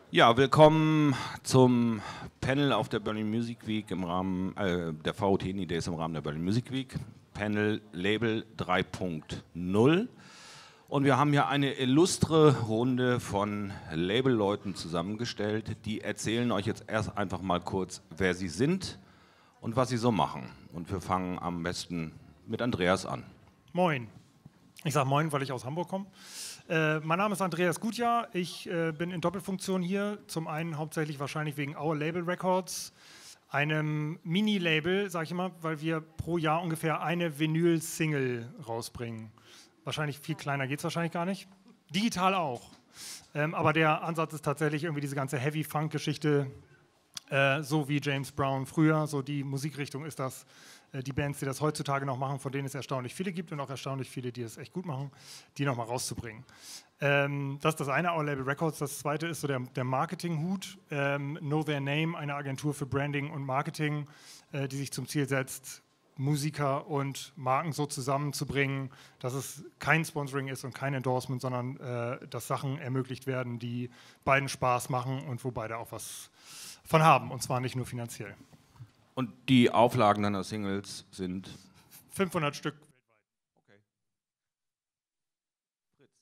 Ja, willkommen zum Panel auf der Berlin Music Week im Rahmen der VOT Days im Rahmen der Berlin Music Week. Panel Label 3.0. Und wir haben hier eine illustre Runde von Labelleuten zusammengestellt. Die erzählen euch jetzt erst einfach mal kurz, wer sie sind und was sie so machen. Und wir fangen am besten mit Andreas an. Moin. Ich sage Moin, weil ich aus Hamburg komme. Mein Name ist Andreas Gutjahr. Ich bin in Doppelfunktion hier. Zum einen hauptsächlich wahrscheinlich wegen Our Label Records, einem Mini-Label, sage ich immer, weil wir pro Jahr ungefähr eine Vinyl-Single rausbringen. Wahrscheinlich viel kleiner geht es wahrscheinlich gar nicht. Digital auch. Aber der Ansatz ist tatsächlich irgendwie diese ganze Heavy-Funk-Geschichte, so wie James Brown früher, so die Musikrichtung ist das. Die Bands, die das heutzutage noch machen, von denen es erstaunlich viele gibt und auch erstaunlich viele, die es echt gut machen, die nochmal rauszubringen. Das ist das eine, Our Label Records. Das zweite ist so der Marketing-Hut. Know Their Name, eine Agentur für Branding und Marketing, die sich zum Ziel setzt, Musiker und Marken so zusammenzubringen, dass es kein Sponsoring ist und kein Endorsement, sondern dass Sachen ermöglicht werden, die beiden Spaß machen und wo beide auch was von haben, und zwar nicht nur finanziell. Und die Auflagen deiner Singles sind? 500 Stück weltweit. Okay. Fritz.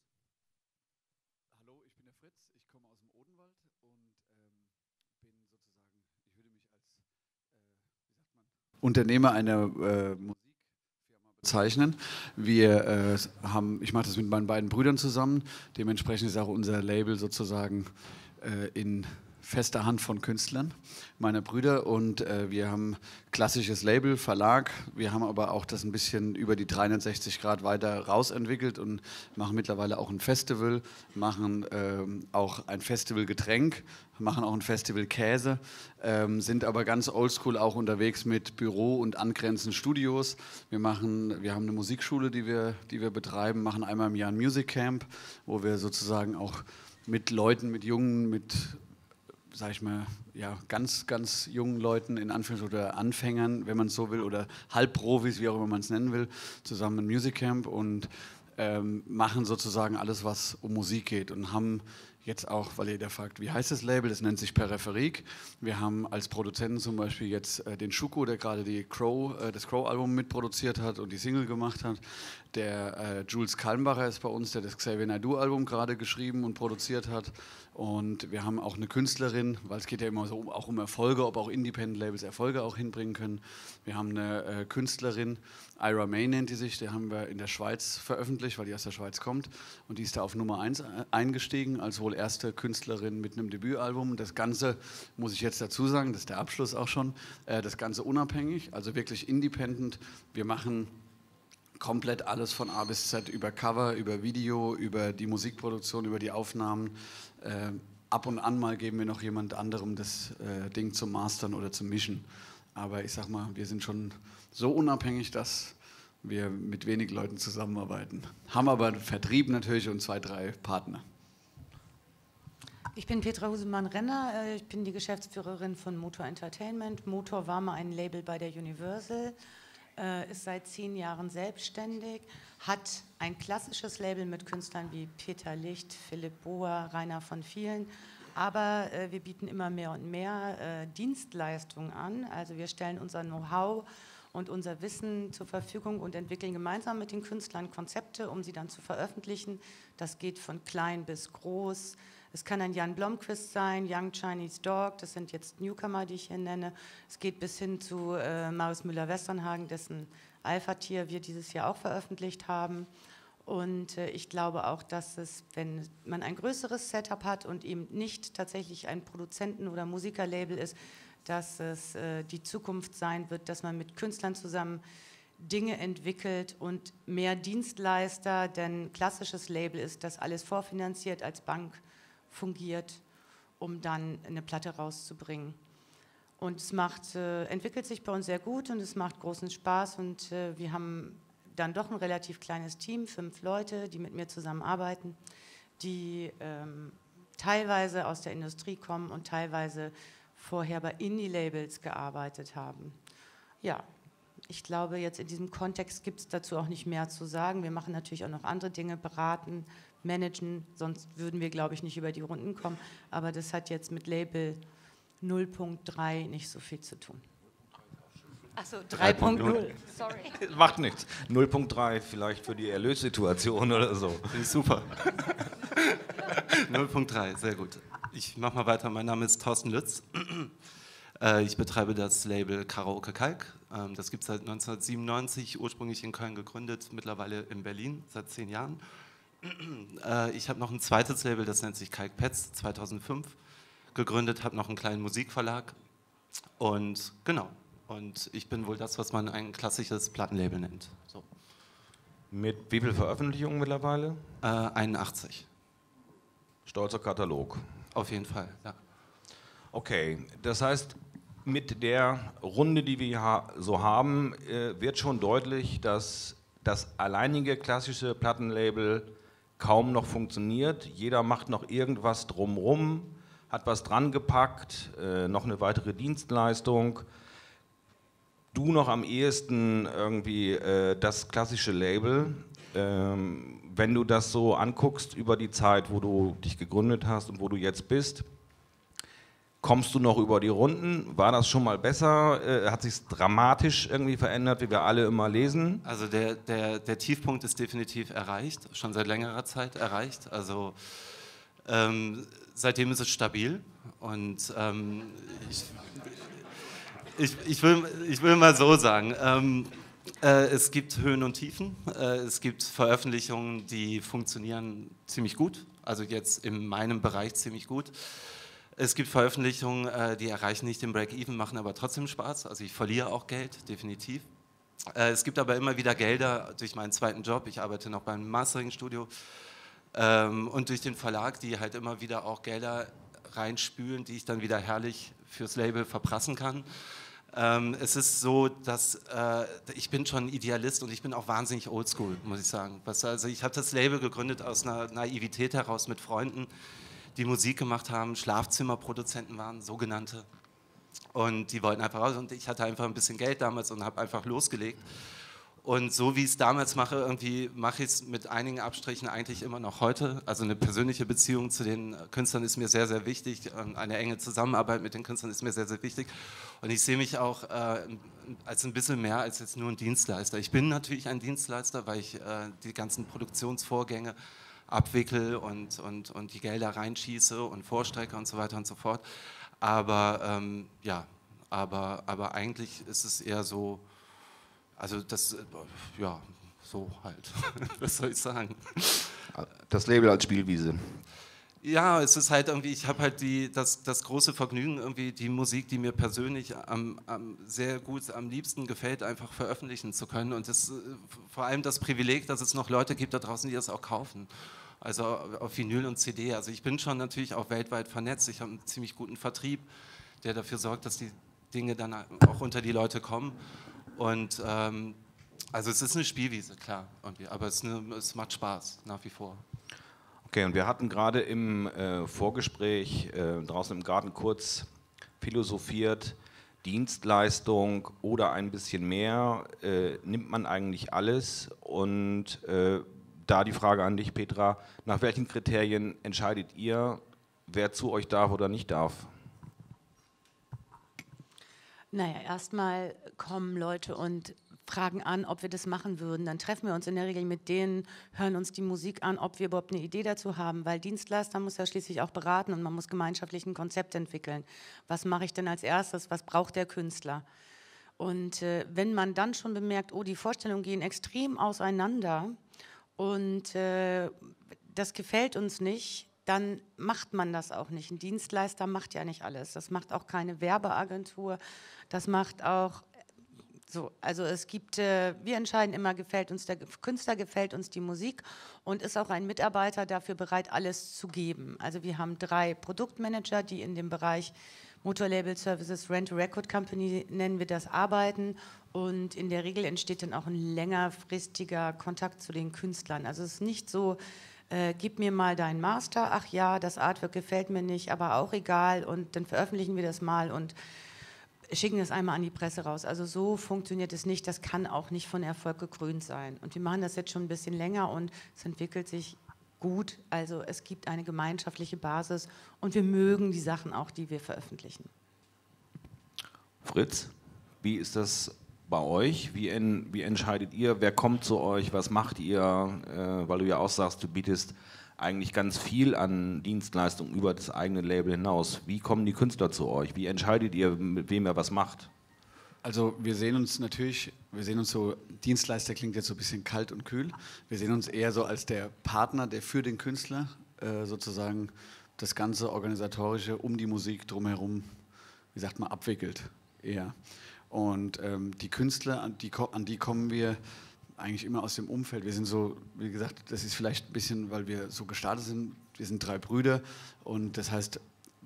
Hallo, ich bin der Fritz, ich komme aus dem Odenwald und bin sozusagen, ich würde mich als, wie sagt man, Unternehmer einer Musikfirma bezeichnen. Ich mache das mit meinen beiden Brüdern zusammen, dementsprechend ist auch unser Label sozusagen in fester Hand von Künstlern, meiner Brüder, und wir haben klassisches Label, Verlag, wir haben aber auch das ein bisschen über die 360 Grad weiter rausentwickelt und machen mittlerweile auch ein Festival, machen auch ein Festivalgetränk, machen auch ein Festival Käse, sind aber ganz oldschool auch unterwegs mit Büro und angrenzenden Studios. Wir haben eine Musikschule, die wir betreiben, machen einmal im Jahr ein Music Camp, wo wir sozusagen auch mit Leuten, mit Jungen, sag ich mal, ja, ganz, ganz jungen Leuten, in Anführungszeichen, oder Anfängern, wenn man es so will, oder Halbprofis, wie auch immer man es nennen will, zusammen ein Music Camp und machen sozusagen alles, was um Musik geht und haben jetzt auch, weil jeder fragt, wie heißt das Label, das nennt sich Peripherik. Wir haben als Produzenten zum Beispiel jetzt den Schuko, der gerade das Crow-Album mitproduziert hat und die Single gemacht hat. Der Jules Kalmbacher ist bei uns, der das Xavier Naidoo-Album gerade geschrieben und produziert hat. Und wir haben auch eine Künstlerin, weil es geht ja immer so auch um Erfolge, ob auch Independent-Labels Erfolge auch hinbringen können. Wir haben eine Künstlerin, Ira May nennt die sich, die haben wir in der Schweiz veröffentlicht, weil die aus der Schweiz kommt. Und die ist da auf Nummer 1 eingestiegen, als wohl erste Künstlerin mit einem Debütalbum. Das Ganze, muss ich jetzt dazu sagen, das ist der Abschluss auch schon, das Ganze unabhängig, also wirklich independent. Wir machen komplett alles von A bis Z, über Cover, über Video, über die Musikproduktion, über die Aufnahmen. Ab und an mal geben wir noch jemand anderem das Ding zum Mastern oder zum Mischen. Aber ich sag mal, wir sind schon so unabhängig, dass wir mit wenig Leuten zusammenarbeiten. Haben aber einen Vertrieb natürlich und 2, 3 Partner. Ich bin Petra Husemann-Renner, ich bin die Geschäftsführerin von Motor Entertainment. Motor war mal ein Label bei der Universal, ist seit 10 Jahren selbstständig, hat ein klassisches Label mit Künstlern wie Peter Licht, Philipp Bohr, Rainer von Vielen, aber wir bieten immer mehr und mehr Dienstleistungen an. Also wir stellen unser Know-how und unser Wissen zur Verfügung und entwickeln gemeinsam mit den Künstlern Konzepte, um sie dann zu veröffentlichen. Das geht von klein bis groß. Es kann ein Jan Blomqvist sein, Young Chinese Dog, das sind jetzt Newcomer, die ich hier nenne. Es geht bis hin zu Marius Müller-Westernhagen, dessen Alpha-Tier wir dieses Jahr auch veröffentlicht haben. Und ich glaube auch, dass es, wenn man ein größeres Setup hat und eben nicht tatsächlich ein Produzenten- oder Musikerlabel ist, dass es die Zukunft sein wird, dass man mit Künstlern zusammen Dinge entwickelt und mehr Dienstleister, denn klassisches Label ist, das alles vorfinanziert, als Bank fungiert, um dann eine Platte rauszubringen. Und es entwickelt sich bei uns sehr gut und es macht großen Spaß und wir haben dann doch ein relativ kleines Team, 5 Leute, die mit mir zusammenarbeiten, die teilweise aus der Industrie kommen und teilweise vorher bei Indie-Labels gearbeitet haben. Ja, Ich glaube, jetzt in diesem Kontext gibt es dazu auch nicht mehr zu sagen. Wir machen natürlich auch noch andere Dinge, beraten, managen, sonst würden wir, glaube ich, nicht über die Runden kommen. Aber das hat jetzt mit Label 0.3 nicht so viel zu tun. Achso, 3.0. Sorry. Macht nichts. 0.3 vielleicht für die Erlössituation oder so. Finde ich super. 0.3, sehr gut. Ich mache mal weiter. Mein Name ist Thorsten Lütz. Ich betreibe das Label Karaoke Kalk. Das gibt es seit 1997, ursprünglich in Köln gegründet, mittlerweile in Berlin, seit 10 Jahren. Ich habe noch ein zweites Label, das nennt sich Kalk Pets, 2005 gegründet, habe noch einen kleinen Musikverlag und genau. Und ich bin wohl das, was man ein klassisches Plattenlabel nennt. So. Mit wie viel Veröffentlichungen mittlerweile? 81. Stolzer Katalog. Auf jeden Fall, ja. Okay, das heißt, mit der Runde, die wir so haben, wird schon deutlich, dass das alleinige klassische Plattenlabel kaum noch funktioniert. Jeder macht noch irgendwas drumrum, hat was dran gepackt, noch eine weitere Dienstleistung. Du noch am ehesten irgendwie das klassische Label. Wenn du das so anguckst über die Zeit, wo du dich gegründet hast und wo du jetzt bist, kommst du noch über die Runden? War das schon mal besser? Hat sich dramatisch irgendwie verändert, wie wir alle immer lesen? Also der Tiefpunkt ist definitiv erreicht, schon seit längerer Zeit erreicht. Also seitdem ist es stabil und ich will mal so sagen, es gibt Höhen und Tiefen, es gibt Veröffentlichungen, die funktionieren ziemlich gut, also jetzt in meinem Bereich ziemlich gut. Es gibt Veröffentlichungen, die erreichen nicht den Break-Even, machen aber trotzdem Spaß, also ich verliere auch Geld, definitiv. Es gibt aber immer wieder Gelder durch meinen zweiten Job, ich arbeite noch beim Mastering-Studio und durch den Verlag, die halt immer wieder auch Gelder reinspülen, die ich dann wieder herrlich fürs Label verprassen kann. Es ist so, dass ich bin schon Idealist und ich bin auch wahnsinnig oldschool, muss ich sagen. Also ich habe das Label gegründet aus einer Naivität heraus mit Freunden, die Musik gemacht haben, Schlafzimmerproduzenten waren, sogenannte. Und die wollten einfach raus und ich hatte einfach ein bisschen Geld damals und habe einfach losgelegt. Und so wie ich es damals mache, irgendwie mache ich es mit einigen Abstrichen eigentlich immer noch heute. Also eine persönliche Beziehung zu den Künstlern ist mir sehr, sehr wichtig. Eine enge Zusammenarbeit mit den Künstlern ist mir sehr, sehr wichtig. Und ich sehe mich auch als ein bisschen mehr als jetzt nur ein Dienstleister. Ich bin natürlich ein Dienstleister, weil ich die ganzen Produktionsvorgänge abwickel und die Gelder reinschieße und vorstrecke und so weiter und so fort. Aber ja, aber eigentlich ist es eher so, also das, ja, so halt, was soll ich sagen? Das Label als Spielwiese. Ja, es ist halt irgendwie, ich habe halt das große Vergnügen, irgendwie die Musik, die mir persönlich sehr gut, am liebsten gefällt, einfach veröffentlichen zu können. Und das, vor allem das Privileg, dass es noch Leute gibt da draußen, die das auch kaufen. Also auf Vinyl und CD. Also ich bin schon natürlich auch weltweit vernetzt. Ich habe einen ziemlich guten Vertrieb, der dafür sorgt, dass die Dinge dann auch unter die Leute kommen. Und also es ist eine Spielwiese, klar, irgendwie, aber es macht Spaß, nach wie vor. Okay, und wir hatten gerade im Vorgespräch draußen im Garten kurz philosophiert, Dienstleistung oder ein bisschen mehr, nimmt man eigentlich alles? Und da die Frage an dich, Petra, nach welchen Kriterien entscheidet ihr, wer zu euch darf oder nicht darf? Naja, erstmal kommen Leute und fragen an, ob wir das machen würden. Dann treffen wir uns in der Regel mit denen, hören uns die Musik an, ob wir überhaupt eine Idee dazu haben, weil Dienstleister muss ja schließlich auch beraten und man muss gemeinschaftlich ein Konzept entwickeln. Was mache ich denn als erstes? Was braucht der Künstler? Und wenn man dann schon bemerkt, oh, die Vorstellungen gehen extrem auseinander und das gefällt uns nicht, dann macht man das auch nicht. Ein Dienstleister macht ja nicht alles. Das macht auch keine Werbeagentur. Das macht auch so. Also es gibt, wir entscheiden immer, gefällt uns der Künstler, gefällt uns die Musik und ist auch ein Mitarbeiter dafür bereit, alles zu geben. Also wir haben 3 Produktmanager, die in dem Bereich Motorlabel Services, Rent-A-Record Company nennen wir das, arbeiten. Und in der Regel entsteht dann auch ein längerfristiger Kontakt zu den Künstlern. Also es ist nicht so, gib mir mal deinen Master, ach ja, das Artwork gefällt mir nicht, aber auch egal und dann veröffentlichen wir das mal und schicken es einmal an die Presse raus. Also so funktioniert es nicht, das kann auch nicht von Erfolg gekrönt sein. Und wir machen das jetzt schon ein bisschen länger und es entwickelt sich gut. Also es gibt eine gemeinschaftliche Basis und wir mögen die Sachen auch, die wir veröffentlichen. Fritz, wie ist das bei euch? Wie entscheidet ihr, wer kommt zu euch, was macht ihr? Weil du ja auch sagst, du bietest eigentlich ganz viel an Dienstleistungen über das eigene Label hinaus. Wie kommen die Künstler zu euch? Wie entscheidet ihr, mit wem ihr was macht? Also wir sehen uns so, Dienstleister klingt jetzt so ein bisschen kalt und kühl. Wir sehen uns eher so als der Partner, der für den Künstler sozusagen das ganze Organisatorische um die Musik drumherum, wie sagt man, abwickelt eher. Und die Künstler, an die kommen wir eigentlich immer aus dem Umfeld. Wir sind so, wie gesagt, das ist vielleicht ein bisschen, weil wir so gestartet sind, wir sind 3 Brüder und das heißt,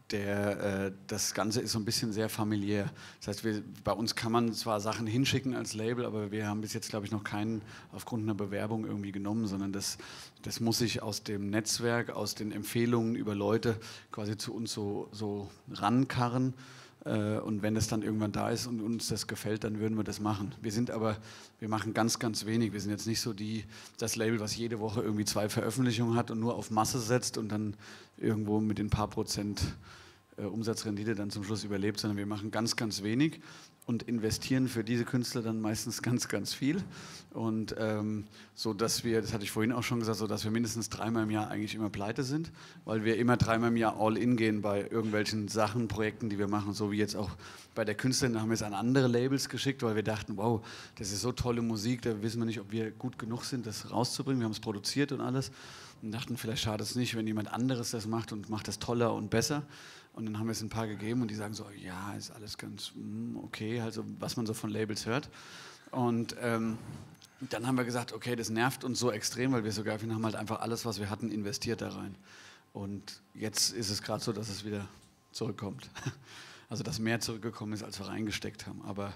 das Ganze ist so ein bisschen sehr familiär. Das heißt, bei uns kann man zwar Sachen hinschicken als Label, aber wir haben bis jetzt, glaube ich, noch keinen aufgrund einer Bewerbung irgendwie genommen, sondern das muss sich aus dem Netzwerk, aus den Empfehlungen über Leute quasi zu uns so rankarren. Und wenn das dann irgendwann da ist und uns das gefällt, dann würden wir das machen. Wir machen ganz, ganz wenig. Wir sind jetzt nicht so das Label, was jede Woche irgendwie 2 Veröffentlichungen hat und nur auf Masse setzt und dann irgendwo mit den paar Prozent Umsatzrendite dann zum Schluss überlebt, sondern wir machen ganz, ganz wenig und investieren für diese Künstler dann meistens ganz, ganz viel. Und so, dass wir, das hatte ich vorhin auch schon gesagt, so dass wir mindestens 3-mal im Jahr eigentlich immer pleite sind, weil wir immer 3-mal im Jahr all in gehen bei irgendwelchen Sachen, Projekten, die wir machen, so wie jetzt auch bei der Künstlerin, da haben wir es an andere Labels geschickt, weil wir dachten, wow, das ist so tolle Musik, da wissen wir nicht, ob wir gut genug sind, das rauszubringen. Wir haben es produziert und alles und dachten, vielleicht schadet es nicht, wenn jemand anderes das macht und macht das toller und besser. Und dann haben wir es ein paar gegeben und die sagen so, ja, ist alles ganz okay, also was man so von Labels hört. Und dann haben wir gesagt, okay, das nervt uns so extrem, weil wir sogar, wir haben halt einfach alles, was wir hatten, investiert da rein. Und jetzt ist es gerade so, dass es wieder zurückkommt. Also dass mehr zurückgekommen ist, als wir reingesteckt haben. Aber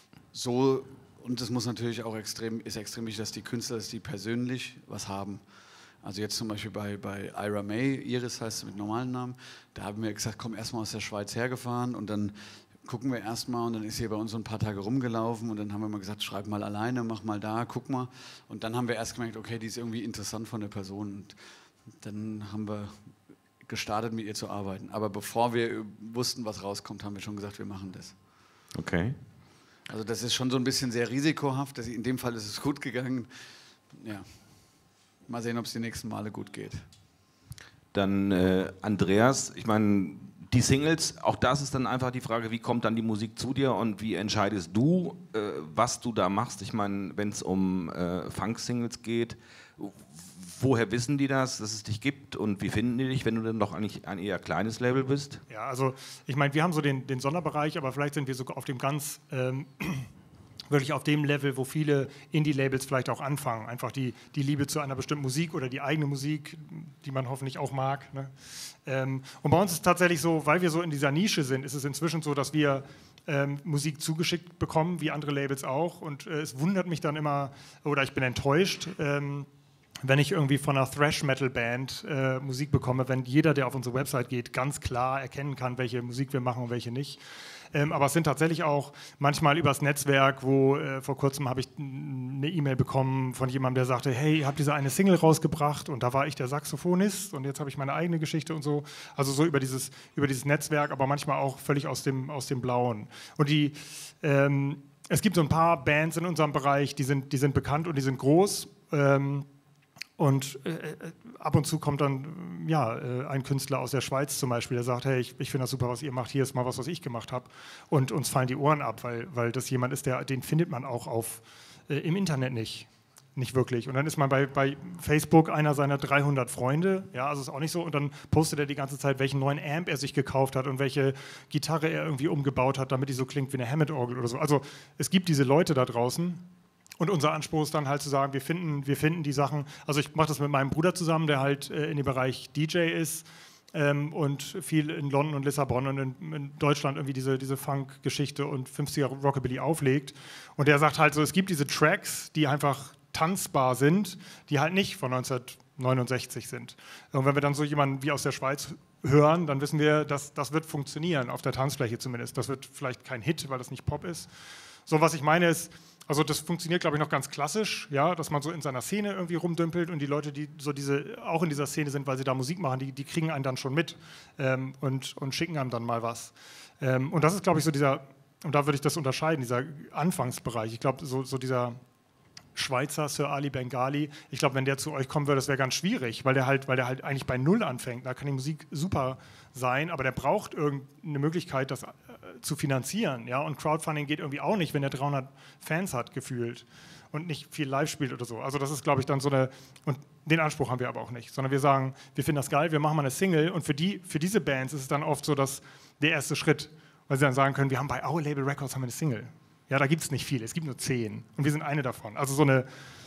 so, und das muss natürlich auch extrem wichtig, dass die Künstler, dass die persönlich was haben. Also jetzt zum Beispiel bei Ira May, Iris heißt sie mit normalen Namen, da haben wir gesagt, komm erstmal aus der Schweiz hergefahren und dann gucken wir erstmal und dann ist sie bei uns so ein paar Tage rumgelaufen und dann haben wir mal gesagt, schreib mal alleine, mach mal da, guck mal. Und dann haben wir erst gemerkt, okay, die ist irgendwie interessant von der Person und dann haben wir gestartet, mit ihr zu arbeiten. Aber bevor wir wussten, was rauskommt, haben wir schon gesagt, wir machen das. Okay. Also das ist schon so ein bisschen sehr risikohaft, in dem Fall ist es gut gegangen, ja. Mal sehen, ob es die nächsten Male gut geht. Dann Andreas, ich meine, die Singles, auch das ist dann einfach die Frage, wie kommt dann die Musik zu dir und wie entscheidest du, was du da machst? Ich meine, wenn es um Funk-Singles geht, woher wissen die das, dass es dich gibt und wie finden die dich, wenn du dann doch eigentlich ein eher kleines Label bist? Ja, also ich meine, wir haben so den Sonderbereich, aber vielleicht sind wir sogar auf dem ganz... wirklich auf dem Level, wo viele Indie-Labels vielleicht auch anfangen. Einfach die Liebe zu einer bestimmten Musik oder die eigene Musik, die man hoffentlich auch mag. Ne? Und bei uns ist es tatsächlich so, weil wir so in dieser Nische sind, ist es inzwischen so, dass wir Musik zugeschickt bekommen, wie andere Labels auch. Und es wundert mich dann immer, oder ich bin enttäuscht, wenn ich irgendwie von einer Thrash-Metal-Band Musik bekomme, wenn jeder, der auf unsere Website geht, ganz klar erkennen kann, welche Musik wir machen und welche nicht. Aber es sind tatsächlich auch manchmal übers Netzwerk, wo vor kurzem habe ich eine E-Mail bekommen von jemandem, der sagte, hey, ihr habt diese eine Single rausgebracht und da war ich der Saxophonist und jetzt habe ich meine eigene Geschichte und so. Also so über dieses Netzwerk, aber manchmal auch völlig aus dem Blauen. Und es gibt so ein paar Bands in unserem Bereich, die sind bekannt und die sind groß. Und ab und zu kommt dann ein Künstler aus der Schweiz zum Beispiel, der sagt, hey, ich finde das super, was ihr macht, hier ist mal was ich gemacht habe. Und uns fallen die Ohren ab, weil das jemand ist, den findet man auch im Internet nicht wirklich. Und dann ist man bei Facebook einer seiner 300 Freunde, ja, also ist auch nicht so. Und dann postet er die ganze Zeit, welchen neuen Amp er sich gekauft hat und welche Gitarre er irgendwie umgebaut hat, damit die so klingt wie eine Hammond-Orgel oder so. Also es gibt diese Leute da draußen. Und unser Anspruch ist dann halt zu sagen, wir finden die Sachen, also ich mache das mit meinem Bruder zusammen, der halt in dem Bereich DJ ist und viel in London und Lissabon und in Deutschland irgendwie diese Funk-Geschichte und 50er Rockabilly auflegt. Und der sagt halt so, es gibt diese Tracks, die einfach tanzbar sind, die halt nicht von 69 sind. Und wenn wir dann so jemanden wie aus der Schweiz hören, dann wissen wir, dass das wird funktionieren, auf der Tanzfläche zumindest. Das wird vielleicht kein Hit, weil das nicht Pop ist. So, was ich meine ist, also das funktioniert, glaube ich, noch ganz klassisch, ja, dass man so in seiner Szene irgendwie rumdümpelt und die Leute, die so auch in dieser Szene sind, weil sie da Musik machen, die kriegen einen dann schon mit und schicken einem dann mal was. Und das ist, glaube ich, so dieser, und da würde ich das unterscheiden, dieser Anfangsbereich. Ich glaube, so dieser Schweizer Sir Ali Bengali, ich glaube, wenn der zu euch kommen würde, das wäre ganz schwierig, weil der halt eigentlich bei Null anfängt. Da kann die Musik super sein, aber der braucht irgendeine Möglichkeit, das zu finanzieren. Ja? Und Crowdfunding geht irgendwie auch nicht, wenn er 300 Fans hat, gefühlt und nicht viel live spielt oder so. Also das ist, glaube ich, dann so eine, und den Anspruch haben wir aber auch nicht, sondern wir sagen, wir finden das geil, wir machen mal eine Single und für diese Bands ist es dann oft so, dass der erste Schritt, weil sie dann sagen können, wir haben bei Our Label Records haben wir eine Single. Ja, da gibt es nicht viele, es gibt nur 10 und wir sind eine davon. Also so eine,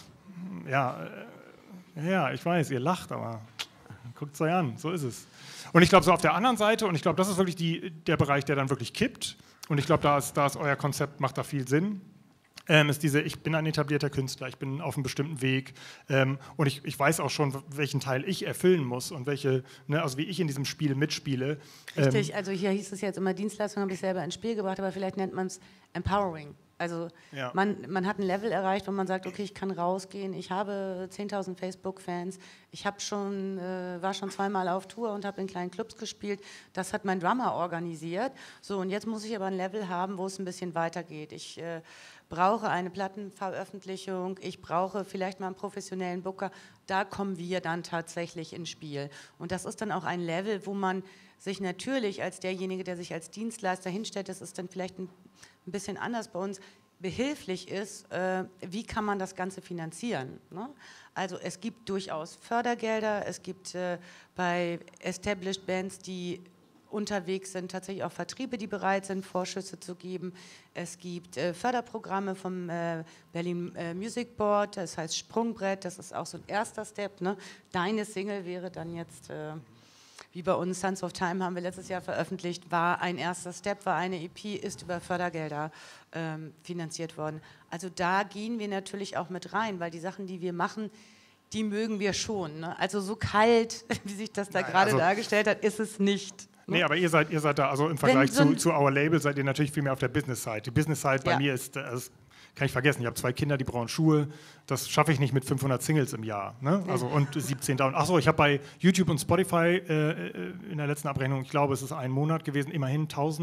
ja, ich weiß, ihr lacht, aber guckt es euch an, so ist es. Und ich glaube, so auf der anderen Seite, und ich glaube, das ist wirklich der Bereich, der dann wirklich kippt, und ich glaube, da ist euer Konzept, macht da viel Sinn, ist ich bin ein etablierter Künstler, ich bin auf einem bestimmten Weg und ich weiß auch schon, welchen Teil ich erfüllen muss und welche, ne, also wie ich in diesem Spiel mitspiele. Richtig, also hier hieß es jetzt immer, Dienstleistung habe ich selber ins Spiel gebracht, aber vielleicht nennt man es Empowering. Also ja. man hat ein Level erreicht, wo man sagt, okay, ich kann rausgehen, ich habe 10.000 Facebook-Fans, ich war schon 2-mal auf Tour und habe in kleinen Clubs gespielt, das hat mein Drummer organisiert. So, und jetzt muss ich aber ein Level haben, wo es ein bisschen weitergeht. Ich brauche eine Plattenveröffentlichung, ich brauche vielleicht mal einen professionellen Booker, da kommen wir dann tatsächlich ins Spiel. Und das ist dann auch ein Level, wo man sich natürlich als derjenige, der sich als Dienstleister hinstellt, das ist dann vielleicht ein bisschen anders bei uns, behilflich ist, wie kann man das Ganze finanzieren. Ne? Also es gibt durchaus Fördergelder, es gibt bei Established Bands, die unterwegs sind, tatsächlich auch Vertriebe, die bereit sind, Vorschüsse zu geben. Es gibt Förderprogramme vom Berlin Music Board, das heißt Sprungbrett, das ist auch so ein erster Step. Ne? Deine Single wäre dann jetzt, wie bei uns, Sons of Time haben wir letztes Jahr veröffentlicht, war ein erster Step, war eine EP, ist über Fördergelder finanziert worden. Also da gehen wir natürlich auch mit rein, weil die Sachen, die wir machen, die mögen wir schon. Ne? Also so kalt, wie sich das da gerade dargestellt hat, ist es nicht. Nee, aber ihr seid da, also im Vergleich zu Our Label seid ihr natürlich viel mehr auf der Business-Side. Die Business-Side bei mir ist, das kann ich vergessen, ich habe 2 Kinder, die brauchen Schuhe, das schaffe ich nicht mit 500 Singles im Jahr. Ne? Also, und 17.000. Achso, ich habe bei YouTube und Spotify in der letzten Abrechnung, ich glaube, es ist ein Monat gewesen, immerhin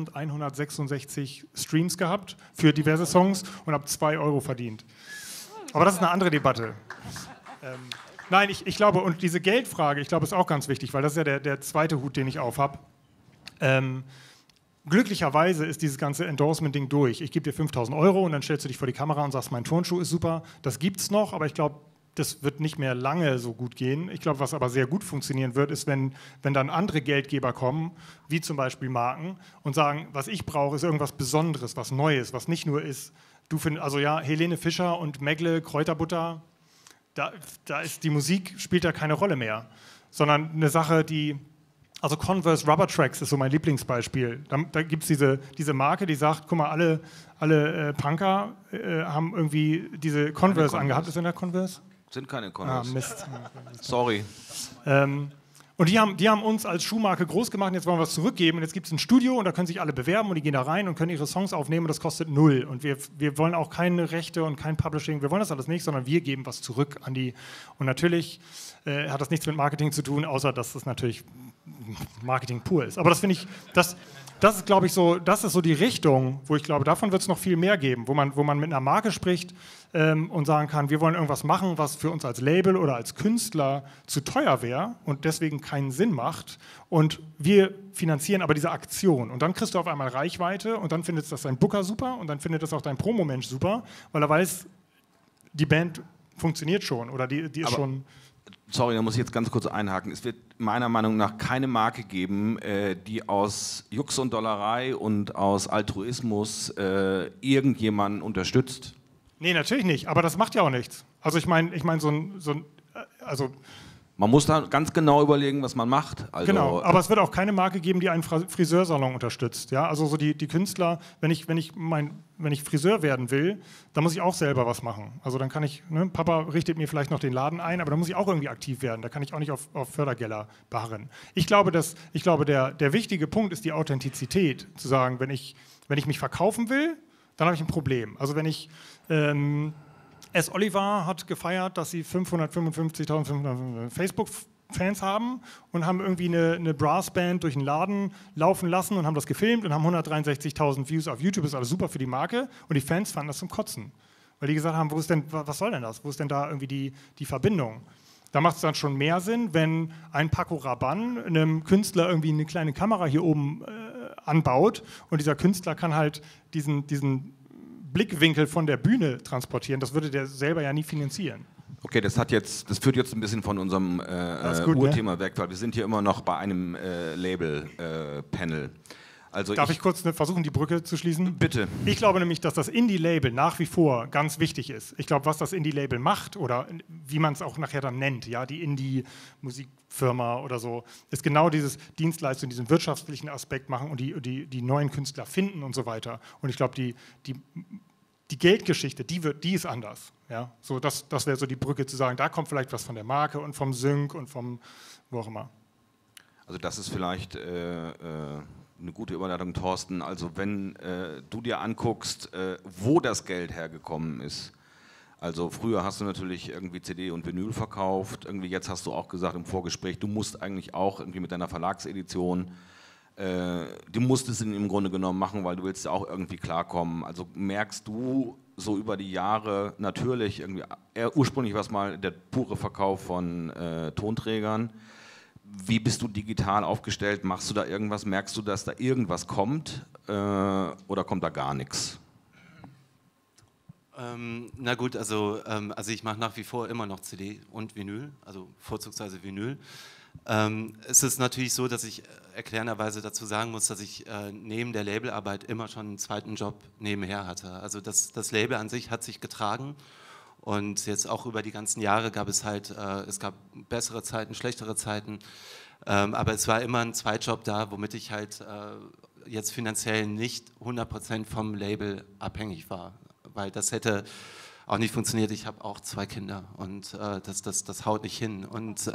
1166 Streams gehabt für diverse Songs und habe 2 Euro verdient. Aber das ist eine andere Debatte. Nein, ich glaube, und diese Geldfrage, ich glaube, ist auch ganz wichtig, weil das ist ja der zweite Hut, den ich aufhab. Glücklicherweise ist dieses ganze Endorsement-Ding durch. Ich gebe dir 5.000 Euro und dann stellst du dich vor die Kamera und sagst, mein Turnschuh ist super. Das gibt's noch, aber ich glaube, das wird nicht mehr lange so gut gehen. Ich glaube, was aber sehr gut funktionieren wird, ist, wenn dann andere Geldgeber kommen, wie zum Beispiel Marken, und sagen, was ich brauche, ist irgendwas Besonderes, was Neues, was nicht nur ist, also ja, Helene Fischer und Megle, Kräuterbutter, da ist die Musik, spielt da keine Rolle mehr, sondern eine Sache, also Converse Rubber Tracks ist so mein Lieblingsbeispiel. Da gibt es diese Marke, die sagt, guck mal, alle Punker haben irgendwie diese Converse angehabt. Ist in der Converse? Sind keine Converse. Ah, Mist. Sorry. Und die haben uns als Schuhmarke groß gemacht und jetzt wollen wir was zurückgeben. Und jetzt gibt es ein Studio und da können sich alle bewerben und die gehen da rein und können ihre Songs aufnehmen und das kostet 0. Und wir wollen auch keine Rechte und kein Publishing, wir wollen das alles nicht, sondern wir geben was zurück an die. Und natürlich hat das nichts mit Marketing zu tun, außer dass das natürlich Marketing pur ist. Aber das finde ich, das ist, glaube ich, so, das ist so die Richtung, wo ich glaube, davon wird es noch viel mehr geben, wo man mit einer Marke spricht und sagen kann, wir wollen irgendwas machen, was für uns als Label oder als Künstler zu teuer wäre und deswegen keinen Sinn macht. Und wir finanzieren aber diese Aktion. Und dann kriegst du auf einmal Reichweite und dann findet das dein Booker super und dann findet das auch dein Promomensch super, weil er weiß, die Band funktioniert schon oder die ist aber schon... Sorry, da muss ich jetzt ganz kurz einhaken. Es wird meiner Meinung nach keine Marke geben, die aus Jux und Dollerei und aus Altruismus irgendjemanden unterstützt. Nee, natürlich nicht, aber das macht ja auch nichts. Also ich meine, also Man muss da ganz genau überlegen, was man macht. Also, genau, aber es wird auch keine Marke geben, die einen Friseursalon unterstützt. Ja? Also so die Künstler, wenn ich Friseur werden will, dann muss ich auch selber was machen. Also dann kann ich, ne, Papa richtet mir vielleicht noch den Laden ein, aber dann muss ich auch irgendwie aktiv werden. Da kann ich auch nicht auf Fördergelder beharren. Ich glaube, der wichtige Punkt ist die Authentizität. Zu sagen, wenn ich mich verkaufen will, dann habe ich ein Problem. Also wenn ich... S. Oliver hat gefeiert, dass sie 555.500 Facebook-Fans haben und haben irgendwie eine Brassband durch den Laden laufen lassen und haben das gefilmt und haben 163.000 Views auf YouTube. Ist alles super für die Marke und die Fans fanden das zum Kotzen. Weil die gesagt haben, was soll denn das? Wo ist denn da irgendwie die Verbindung? Da macht es dann schon mehr Sinn, wenn ein Paco Rabanne einem Künstler irgendwie eine kleine Kamera hier oben anbaut und dieser Künstler kann halt diesen Blickwinkel von der Bühne transportieren. Das würde der selber ja nie finanzieren. Okay, das führt jetzt ein bisschen von unserem Urthema weg, weil wir sind hier immer noch bei einem Label-Panel. Also Darf ich kurz versuchen, die Brücke zu schließen? Bitte. Ich glaube nämlich, dass das Indie-Label nach wie vor ganz wichtig ist. Ich glaube, was das Indie-Label macht oder wie man es auch nachher dann nennt, ja, die Indie-Musikfirma oder so, ist genau dieses Dienstleistung, diesen wirtschaftlichen Aspekt machen und die neuen Künstler finden und so weiter. Und ich glaube, die Geldgeschichte, die ist anders. Ja? So, das wäre so die Brücke zu sagen, da kommt vielleicht was von der Marke und vom Sync und vom wo auch immer. Also das ist vielleicht eine gute Überleitung, Thorsten. Also wenn du dir anguckst, wo das Geld hergekommen ist, also früher hast du natürlich irgendwie CD und Vinyl verkauft, irgendwie jetzt hast du auch gesagt im Vorgespräch, du musst eigentlich auch irgendwie mit deiner Verlagsedition, du musst es im Grunde genommen machen, weil du willst ja auch irgendwie klarkommen. Also merkst du so über die Jahre natürlich irgendwie, ursprünglich war es mal der pure Verkauf von Tonträgern. Wie bist du digital aufgestellt? Machst du da irgendwas? Merkst du, dass da irgendwas kommt oder kommt da gar nichts? Na gut, also ich mache nach wie vor immer noch CD und Vinyl, also vorzugsweise Vinyl. Es ist natürlich so, dass ich erklärenderweise dazu sagen muss, dass ich neben der Labelarbeit immer schon einen zweiten Job nebenher hatte. Also das Label an sich hat sich getragen. Und jetzt auch über die ganzen Jahre gab es es gab bessere Zeiten, schlechtere Zeiten, aber es war immer ein Zweitjob da, womit ich halt jetzt finanziell nicht 100% vom Label abhängig war, weil das hätte auch nicht funktioniert. Ich habe auch 2 Kinder und das haut nicht hin und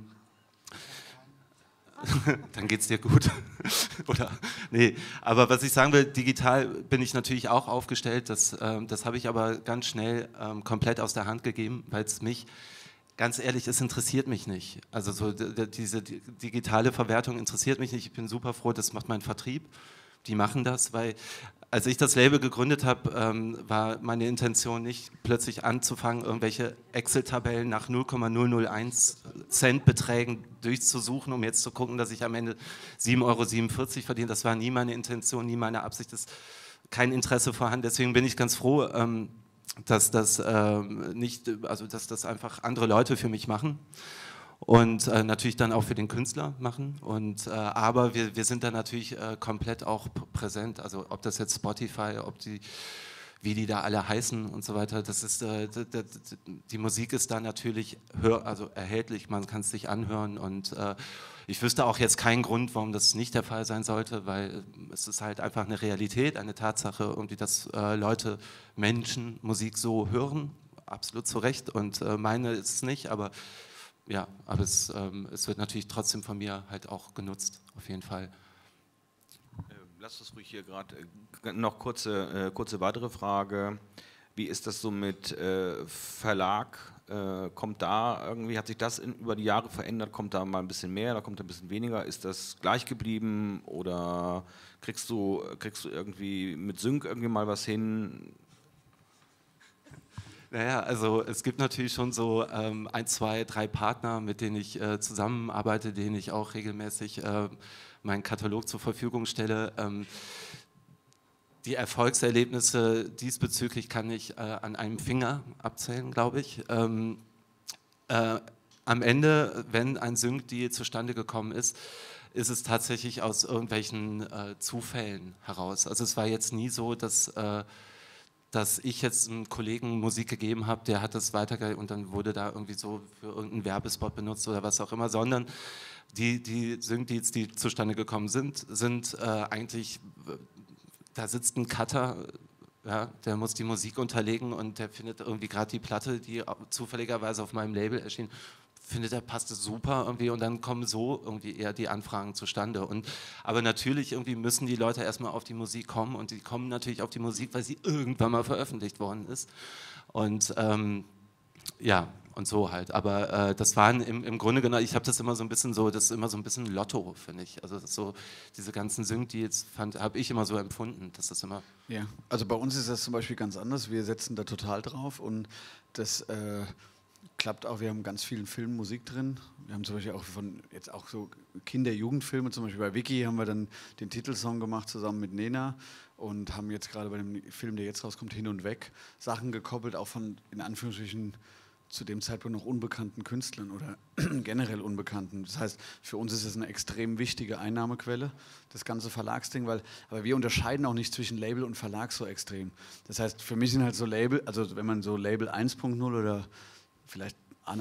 dann geht es dir gut. Oder? Nee, aber was ich sagen will, digital bin ich natürlich auch aufgestellt, das habe ich aber ganz schnell komplett aus der Hand gegeben, weil es mich, ganz ehrlich, es interessiert mich nicht. Also so diese digitale Verwertung interessiert mich nicht. Ich bin super froh, das macht mein Vertrieb. Die machen das, weil als ich das Label gegründet habe, war meine Intention nicht plötzlich anzufangen, irgendwelche Excel-Tabellen nach 0,001 Cent Beträgen durchzusuchen, um jetzt zu gucken, dass ich am Ende 7,47 € verdiene. Das war nie meine Intention, nie meine Absicht, das ist kein Interesse vorhanden. Deswegen bin ich ganz froh, dass das dass das einfach andere Leute für mich machen. Und natürlich dann auch für den Künstler machen. Aber wir sind da natürlich komplett auch präsent. Also ob das jetzt Spotify, wie die da alle heißen und so weiter. Das ist die Musik ist da natürlich erhältlich. Man kann es sich anhören und ich wüsste auch jetzt keinen Grund, warum das nicht der Fall sein sollte, weil es ist halt einfach eine Realität, eine Tatsache, irgendwie, dass Menschen Musik so hören, absolut zu Recht. Und meine ist es nicht, aber ja, aber es wird natürlich trotzdem von mir halt auch genutzt, auf jeden Fall. Lass uns ruhig hier gerade noch kurze weitere Frage. Wie ist das so mit Verlag? Kommt da irgendwie, hat sich das über die Jahre verändert? Kommt da mal ein bisschen mehr, da kommt ein bisschen weniger? Ist das gleich geblieben oder kriegst du irgendwie mit Sync irgendwie mal was hin? Naja, also es gibt natürlich schon so 1, 2, 3 Partner, mit denen ich zusammenarbeite, denen ich auch regelmäßig meinen Katalog zur Verfügung stelle. Die Erfolgserlebnisse diesbezüglich kann ich an einem Finger abzählen, glaube ich. Am Ende, wenn ein Sync-Deal zustande gekommen ist es tatsächlich aus irgendwelchen Zufällen heraus. Also es war jetzt nie so, dass dass ich jetzt einem Kollegen Musik gegeben habe, der hat das weitergeleitet und dann wurde da irgendwie so für irgendeinen Werbespot benutzt oder was auch immer, sondern die Sync-Deals, die zustande gekommen sind eigentlich, da sitzt ein Cutter, ja, der muss die Musik unterlegen und der findet irgendwie gerade die Platte, die zufälligerweise auf meinem Label erschien, findet er, passt es super irgendwie und dann kommen so irgendwie eher die Anfragen zustande. Aber natürlich irgendwie müssen die Leute erstmal auf die Musik kommen und die kommen natürlich auf die Musik, weil sie irgendwann mal veröffentlicht worden ist. Und ja, und so halt. Aber das waren im Grunde genommen, ich habe das immer so ein bisschen so, das ist immer so ein bisschen Lotto, finde ich. Also das ist so, diese ganzen Sync-Deals habe ich immer so empfunden, dass das immer... Ja, also bei uns ist das zum Beispiel ganz anders. Wir setzen da total drauf und das klappt auch. Wir haben ganz viel Filmmusik drin. Wir haben zum Beispiel auch jetzt auch so Kinder-Jugendfilme, zum Beispiel bei Vicky haben wir dann den Titelsong gemacht zusammen mit Nena und haben jetzt gerade bei dem Film, der jetzt rauskommt, Hin und Weg, Sachen gekoppelt, auch von, in Anführungsstrichen, zu dem Zeitpunkt noch unbekannten Künstlern oder generell unbekannten. Das heißt, für uns ist es eine extrem wichtige Einnahmequelle, das ganze Verlagsding, aber wir unterscheiden auch nicht zwischen Label und Verlag so extrem. Das heißt, für mich sind halt so Label, also wenn man so Label 1.0 oder vielleicht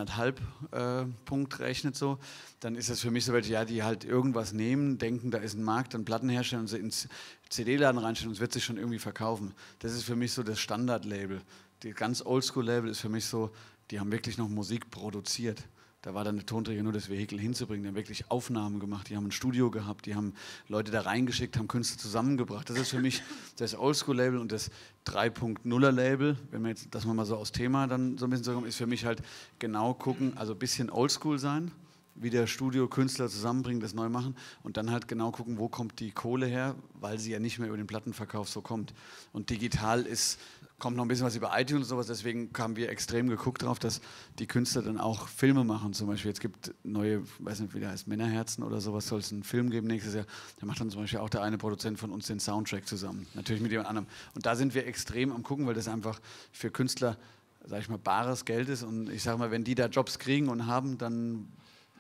1,5 Punkt rechnet so, dann ist das für mich so welche, ja, die halt irgendwas nehmen, denken, da ist ein Markt, dann Platten herstellen und sie ins CD-Laden reinstellen und es wird sich schon irgendwie verkaufen. Das ist für mich so das Standard-Label. Die ganz Oldschool-Label ist für mich so, die haben wirklich noch Musik produziert. Da war dann der Tonträger nur das Vehikel hinzubringen. Die haben wirklich Aufnahmen gemacht, die haben ein Studio gehabt, die haben Leute da reingeschickt, haben Künstler zusammengebracht. Das ist für mich das Oldschool-Label und das 3.0er-Label, wenn man jetzt, dass man mal so aus Thema dann so ein bisschen so kommt, ist für mich halt genau gucken, also ein bisschen Oldschool sein, wie der Studio-Künstler zusammenbringen, das neu machen und dann halt genau gucken, wo kommt die Kohle her, weil sie ja nicht mehr über den Plattenverkauf so kommt. Und digital kommt noch ein bisschen was über iTunes und sowas, deswegen haben wir extrem geguckt darauf, dass die Künstler dann auch Filme machen. Zum Beispiel, jetzt gibt neue, weiß nicht, wie der heißt, Männerherzen oder sowas, soll es einen Film geben nächstes Jahr. Da macht dann zum Beispiel auch der eine Produzent von uns den Soundtrack zusammen. Natürlich mit jemand anderem. Und da sind wir extrem am gucken, weil das einfach für Künstler, sag ich mal, bares Geld ist. Und ich sage mal, wenn die da Jobs kriegen und haben, dann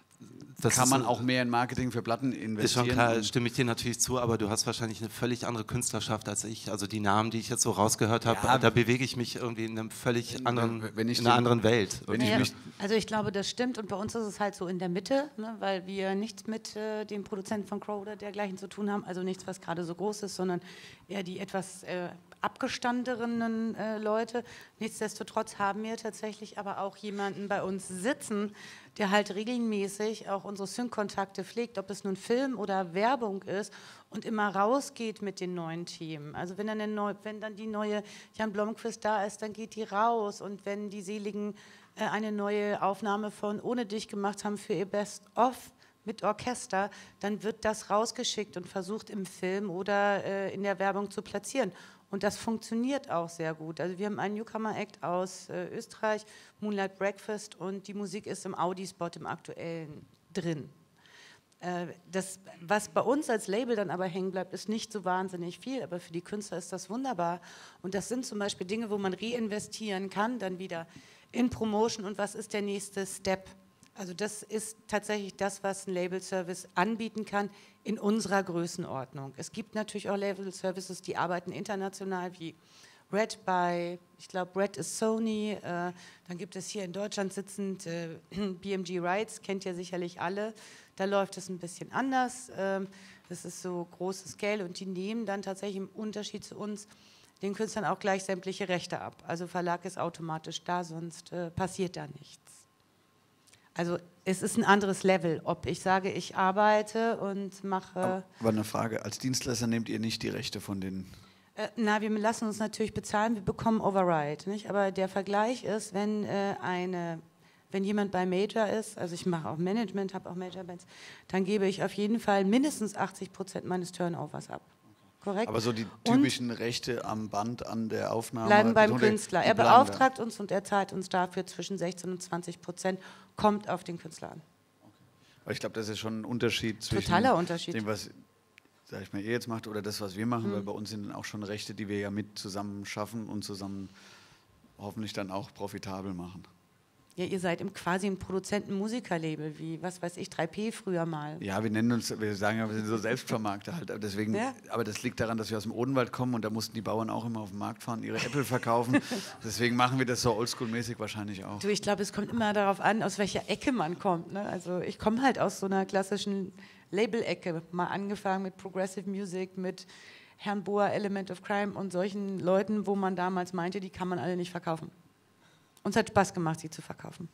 kann man auch mehr in Marketing für Platten investieren. Ist schon klar, stimme ich dir natürlich zu, aber du hast wahrscheinlich eine völlig andere Künstlerschaft als ich. Also die Namen, die ich jetzt so rausgehört habe, ja, da bewege ich mich irgendwie in einem völlig anderen, in einer anderen Welt. Also ich glaube, das stimmt und bei uns ist es halt so in der Mitte, ne, weil wir nichts mit dem Produzenten von Crow oder dergleichen zu tun haben, also nichts, was gerade so groß ist, sondern eher die etwas abgestandenen Leute. Nichtsdestotrotz haben wir tatsächlich aber auch jemanden bei uns sitzen, der halt regelmäßig auch unsere Sync-Kontakte pflegt, ob es nun Film oder Werbung ist und immer rausgeht mit den neuen Themen. Also wenn dann die neue Jan Blomqvist da ist, dann geht die raus und wenn die Seligen eine neue Aufnahme von Ohne dich gemacht haben für ihr Best-of mit Orchester, dann wird das rausgeschickt und versucht im Film oder in der Werbung zu platzieren. Und das funktioniert auch sehr gut. Also wir haben einen Newcomer-Act aus Österreich, Moonlight Breakfast, und die Musik ist im Audi-Spot, im aktuellen, drin. Das, was bei uns als Label dann aber hängen bleibt, ist nicht so wahnsinnig viel, aber für die Künstler ist das wunderbar. Und das sind zum Beispiel Dinge, wo man reinvestieren kann, dann wieder in Promotion und was ist der nächste Step. Also das ist tatsächlich das, was ein Label-Service anbieten kann in unserer Größenordnung. Es gibt natürlich auch Label-Services, die arbeiten international, wie Red bei, ich glaube, Red ist Sony. Dann gibt es hier in Deutschland sitzend BMG Rights, kennt ihr sicherlich alle. Da läuft es ein bisschen anders. Das ist so große Scale und die nehmen dann tatsächlich im Unterschied zu uns den Künstlern auch gleich sämtliche Rechte ab. Also Verlag ist automatisch da, sonst passiert da nichts. Also es ist ein anderes Level, ob ich sage, ich arbeite und mache... Aber eine Frage, als Dienstleister nehmt ihr nicht die Rechte von den... Na, wir lassen uns natürlich bezahlen, wir bekommen Override, nicht? Aber der Vergleich ist, wenn jemand bei Major ist, also ich mache auch Management, habe auch Major-Bands, dann gebe ich auf jeden Fall mindestens 80% meines Turnovers ab. Korrekt? Aber so die typischen Rechte am Band, an der Aufnahme... Bleiben beim Künstler. Er beauftragt uns und er zahlt uns dafür zwischen 16 und 20%, kommt auf den Künstler an. Okay. Aber ich glaube, das ist schon ein Unterschied zwischen Totaler Unterschied. dem, was, sag ich mal, ihr jetzt macht oder das, was wir machen, weil bei uns sind dann auch schon Rechte, die wir ja mit zusammen schaffen und zusammen hoffentlich dann auch profitabel machen. Ja, ihr seid quasi ein Produzenten-Musiker-Label, wie, was weiß ich, 3P früher mal. Ja, wir sagen ja, wir sind so Selbstvermarkter halt. Aber deswegen, Ja. aber das liegt daran, dass wir aus dem Odenwald kommen und da mussten die Bauern auch immer auf den Markt fahren, ihre Äpfel verkaufen. Deswegen machen wir das so oldschool-mäßig wahrscheinlich auch. Du, ich glaube, es kommt immer darauf an, aus welcher Ecke man kommt. Ne? Also ich komme halt aus so einer klassischen Label-Ecke. Mal angefangen mit Progressive Music, mit Herrn Bohr, Element of Crime und solchen Leuten, wo man damals meinte, die kann man alle nicht verkaufen. Uns hat Spaß gemacht, sie zu verkaufen.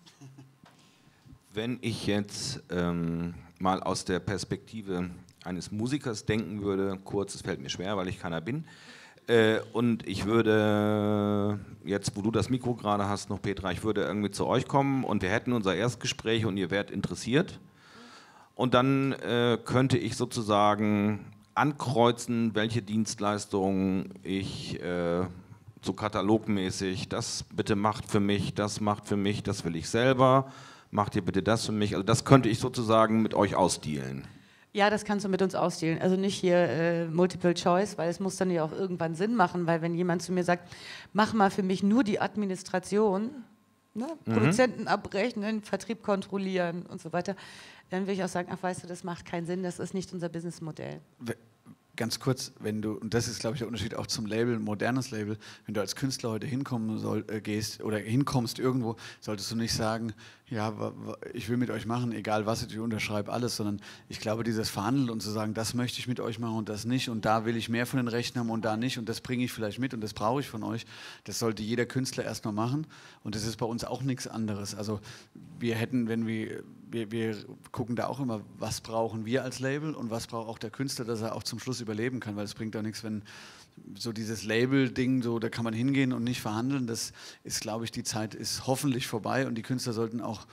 Wenn ich jetzt mal aus der Perspektive eines Musikers denken würde, kurz, es fällt mir schwer, weil ich keiner bin, und ich würde jetzt, wo du das Mikro gerade hast, noch Petra, ich würde irgendwie zu euch kommen und wir hätten unser Erstgespräch und ihr wärt interessiert und dann könnte ich sozusagen ankreuzen, welche Dienstleistungen ich so katalogmäßig, das bitte macht für mich, das will ich selber, macht ihr bitte das für mich. Also das könnte ich sozusagen mit euch ausdealen. Ja, das kannst du mit uns ausdealen. Also nicht hier Multiple Choice, weil es muss dann ja auch irgendwann Sinn machen, weil wenn jemand zu mir sagt, mach mal für mich nur die Administration, ne, Produzenten abrechnen, Vertrieb kontrollieren und so weiter, dann würde ich auch sagen, ach weißt du, das macht keinen Sinn, das ist nicht unser Businessmodell. Ganz kurz, wenn du, und das ist, glaube ich, der Unterschied auch zum Label, modernes Label, wenn du als Künstler heute gehst oder hinkommst irgendwo, solltest du nicht sagen, ja, ich will mit euch machen, egal was, ich unterschreibe alles, sondern ich glaube, dieses Verhandeln und zu sagen, das möchte ich mit euch machen und das nicht und da will ich mehr von den Rechten haben und da nicht und das bringe ich vielleicht mit und das brauche ich von euch, das sollte jeder Künstler erstmal machen und das ist bei uns auch nichts anderes. Also wir hätten, wenn wir gucken da auch immer, was brauchen wir als Label und was braucht auch der Künstler, dass er auch zum Schluss überleben kann, weil es bringt doch nichts, wenn so dieses Label-Ding, so, da kann man hingehen und nicht verhandeln, das ist, glaube ich, die Zeit ist hoffentlich vorbei und die Künstler sollten auch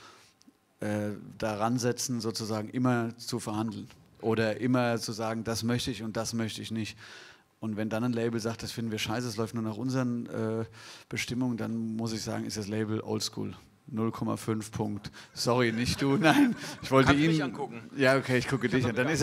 daran setzen, sozusagen immer zu verhandeln oder immer zu sagen, das möchte ich und das möchte ich nicht. Und wenn dann ein Label sagt, das finden wir scheiße, es läuft nur nach unseren Bestimmungen, dann muss ich sagen, ist das Label oldschool. 0,5 Punkt. Sorry, nicht du, nein. Ich wollte Kannst ihn. mich angucken. Ja, okay, ich gucke dich an. Dann ist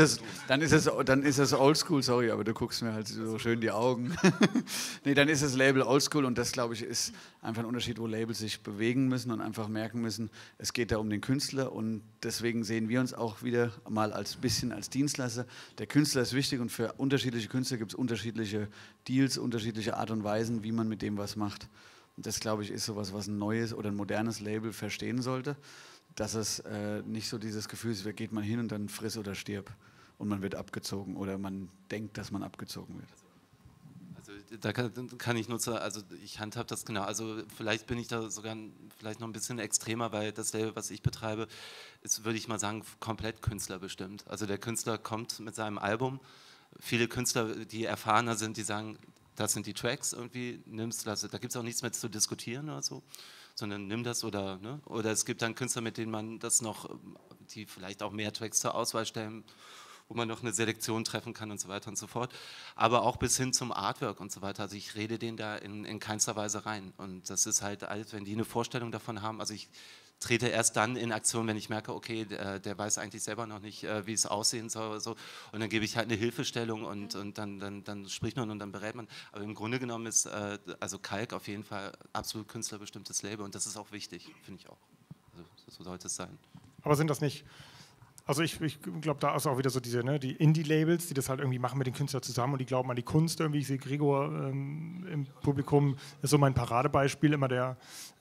es oldschool, sorry, aber du guckst mir halt so schön die Augen. Nee, dann ist das Label oldschool und das, glaube ich, ist einfach ein Unterschied, wo Labels sich bewegen müssen und einfach merken müssen, es geht da um den Künstler und deswegen sehen wir uns auch wieder mal als bisschen als Dienstleister. Der Künstler ist wichtig und für unterschiedliche Künstler gibt es unterschiedliche Deals, unterschiedliche Art und Weisen, wie man mit dem was macht. Das, glaube ich, ist sowas, was ein neues oder ein modernes Label verstehen sollte, dass es nicht so dieses Gefühl ist, geht man hin und dann friss oder stirb und man wird abgezogen oder man denkt, dass man abgezogen wird. Also da kann ich nur sagen, also ich handhab das genau, also vielleicht bin ich da sogar vielleicht noch ein bisschen extremer, weil das Label, was ich betreibe, ist, würde ich mal sagen, komplett künstlerbestimmt. Also der Künstler kommt mit seinem Album, viele Künstler, die erfahrener sind, die sagen, das sind die Tracks irgendwie, nimmst das, da gibt es auch nichts mehr zu diskutieren oder so, sondern nimm das oder, ne? Oder es gibt dann Künstler, mit denen man das noch, die vielleicht auch mehr Tracks zur Auswahl stellen, wo man noch eine Selektion treffen kann und so weiter und so fort, aber auch bis hin zum Artwork und so weiter, also ich rede denen da in keinster Weise rein und das ist halt alles, wenn die eine Vorstellung davon haben, also ich trete erst dann in Aktion, wenn ich merke, okay, der weiß eigentlich selber noch nicht, wie es aussehen soll oder so. Und dann gebe ich halt eine Hilfestellung und dann spricht man und dann berät man. Aber im Grunde genommen ist also Kalk auf jeden Fall absolut künstlerbestimmtes Label und das ist auch wichtig, finde ich auch. Also so sollte es sein. Aber sind das nicht... Also ich glaube, da ist auch wieder so diese, ne, die Indie-Labels, die das halt irgendwie machen mit den Künstlern zusammen und die glauben an die Kunst irgendwie. Ich sehe Gregor im Publikum, ist so mein Paradebeispiel, immer der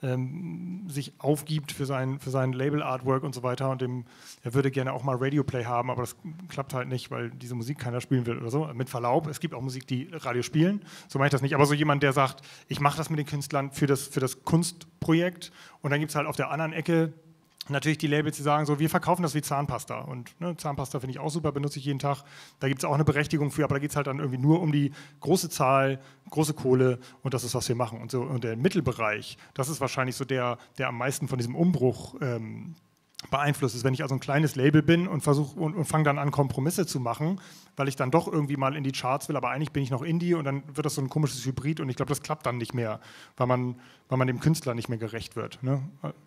sich aufgibt für sein Label-Artwork und so weiter und er würde gerne auch mal Radioplay haben, aber das klappt halt nicht, weil diese Musik keiner spielen will oder so. Mit Verlaub, es gibt auch Musik, die Radio spielen, so mache ich das nicht. Aber so jemand, der sagt, ich mache das mit den Künstlern für das Kunstprojekt und dann gibt es halt auf der anderen Ecke natürlich die Labels, die sagen so, wir verkaufen das wie Zahnpasta und ne, Zahnpasta finde ich auch super, benutze ich jeden Tag. Da gibt es auch eine Berechtigung für, aber da geht es halt dann irgendwie nur um die große Zahl, große Kohle und das ist, was wir machen. Und, so, und der Mittelbereich, das ist wahrscheinlich so der am meisten von diesem Umbruch beeinflusst ist. Wenn ich also ein kleines Label bin und versuche und fange dann an, Kompromisse zu machen, weil ich dann doch irgendwie mal in die Charts will, aber eigentlich bin ich noch Indie und dann wird das so ein komisches Hybrid und ich glaube, das klappt dann nicht mehr, weil man dem Künstler nicht mehr gerecht wird. Ne?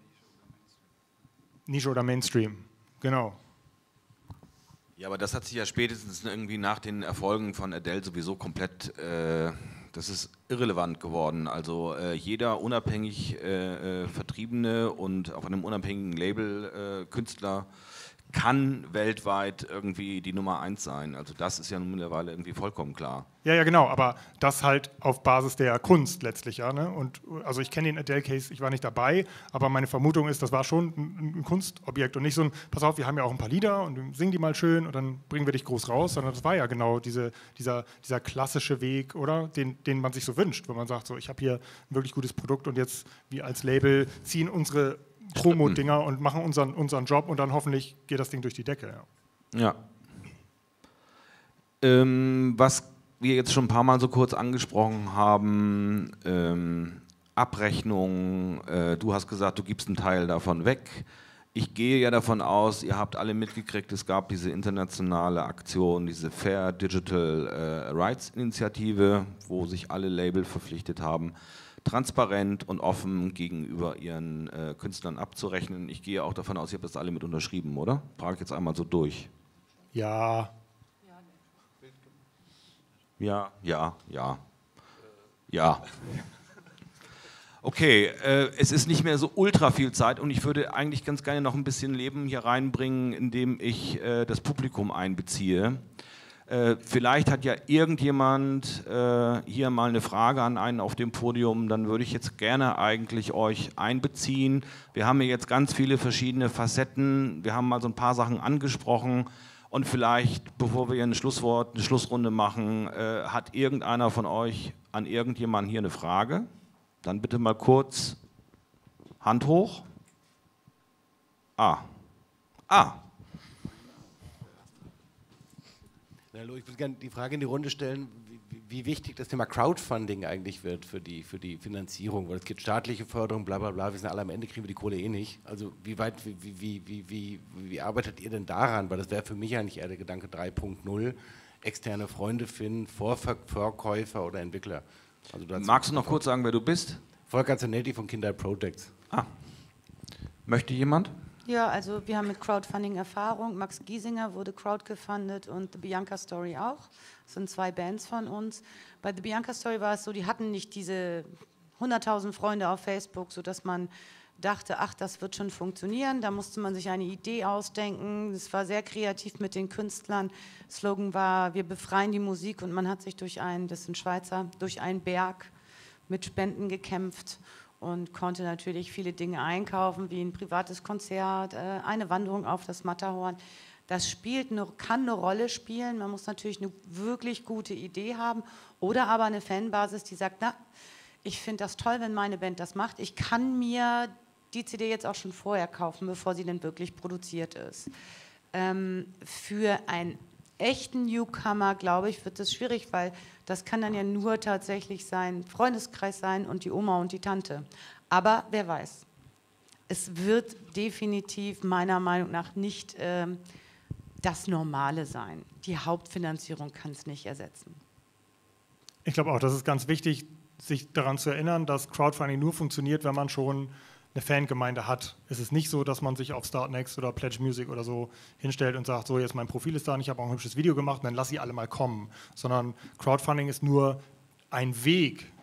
Nische oder Mainstream, genau. Ja, aber das hat sich ja spätestens irgendwie nach den Erfolgen von Adele sowieso komplett Das ist irrelevant geworden. Also jeder unabhängig Vertriebene und auf einem unabhängigen Label Künstler kann weltweit irgendwie die Nummer 1 sein. Also das ist ja mittlerweile irgendwie vollkommen klar. Ja, ja, genau, aber das halt auf Basis der Kunst letztlich, ja. Ne? Und also ich kenne den Adele-Case, ich war nicht dabei, aber meine Vermutung ist, das war schon ein Kunstobjekt und nicht so ein, pass auf, wir haben ja auch ein paar Lieder und singen die mal schön und dann bringen wir dich groß raus, sondern das war ja genau dieser klassische Weg, oder? Den man sich so wünscht, wenn man sagt, so, ich habe hier ein wirklich gutes Produkt und jetzt wir als Label ziehen unsere Promo-Dinger und machen unseren Job und dann hoffentlich geht das Ding durch die Decke. Ja. Was wir jetzt schon ein paar Mal so kurz angesprochen haben, Abrechnung, du hast gesagt, du gibst einen Teil davon weg. Ich gehe ja davon aus, ihr habt alle mitgekriegt, es gab diese internationale Aktion, diese Fair Digital Rights Initiative, wo sich alle Label verpflichtet haben, transparent und offen gegenüber ihren Künstlern abzurechnen. Ich gehe auch davon aus, ihr habt das alle mit unterschrieben, oder? Frage ich jetzt einmal so durch. Ja. Ja. Okay, es ist nicht mehr so ultra viel Zeit und ich würde eigentlich ganz gerne noch ein bisschen Leben hier reinbringen, indem ich das Publikum einbeziehe. Vielleicht hat ja irgendjemand hier mal eine Frage an einen auf dem Podium, dann würde ich jetzt gerne eigentlich euch einbeziehen. Wir haben hier jetzt ganz viele verschiedene Facetten, wir haben mal so ein paar Sachen angesprochen und vielleicht, bevor wir hier ein Schlusswort, eine Schlussrunde machen, hat irgendeiner von euch an irgendjemanden hier eine Frage? Dann bitte mal kurz Hand hoch. Hallo, ich würde gerne die Frage in die Runde stellen, wie wichtig das Thema Crowdfunding eigentlich wird für die Finanzierung, weil es gibt staatliche Förderung, bla bla bla, wir sind alle am Ende, kriegen wir die Kohle eh nicht. Also wie arbeitet ihr denn daran? Weil das wäre für mich eigentlich eher der Gedanke 3.0, externe Freunde finden, Vorverkäufer oder Entwickler. Also Magst du noch kurz sagen, wer du bist? Volker Zanetti von Kindheit Projects. Möchte jemand? Ja, also wir haben mit Crowdfunding Erfahrung. Max Giesinger wurde crowdgefundet und The Bianca Story auch. Das sind 2 Bands von uns. Bei The Bianca Story war es so, die hatten nicht diese 100.000 Freunde auf Facebook, sodass man dachte, ach, das wird schon funktionieren. Da musste man sich eine Idee ausdenken. Es war sehr kreativ mit den Künstlern. Slogan war, wir befreien die Musik und man hat sich durch einen Berg mit Spenden gekämpft und konnte natürlich viele Dinge einkaufen, wie ein privates Konzert, eine Wanderung auf das Matterhorn. Das kann eine Rolle spielen. Man muss natürlich eine wirklich gute Idee haben oder aber eine Fanbasis, die sagt, na, ich finde das toll, wenn meine Band das macht. Ich kann mir die CD jetzt auch schon vorher kaufen, bevor sie denn wirklich produziert ist. Für einen echten Newcomer, glaube ich, wird es schwierig, weil das kann dann ja nur tatsächlich sein Freundeskreis sein und die Oma und die Tante. Aber wer weiß. Es wird definitiv meiner Meinung nach nicht das Normale sein. Die Hauptfinanzierung kann es nicht ersetzen. Ich glaube auch, das ist ganz wichtig, sich daran zu erinnern, dass Crowdfunding nur funktioniert, wenn man schon eine Fangemeinde hat. Es ist nicht so, dass man sich auf Startnext oder Pledge Music oder so hinstellt und sagt, so jetzt mein Profil ist da und ich habe auch ein hübsches Video gemacht und dann lass sie alle mal kommen. Sondern Crowdfunding ist nur ein Weg,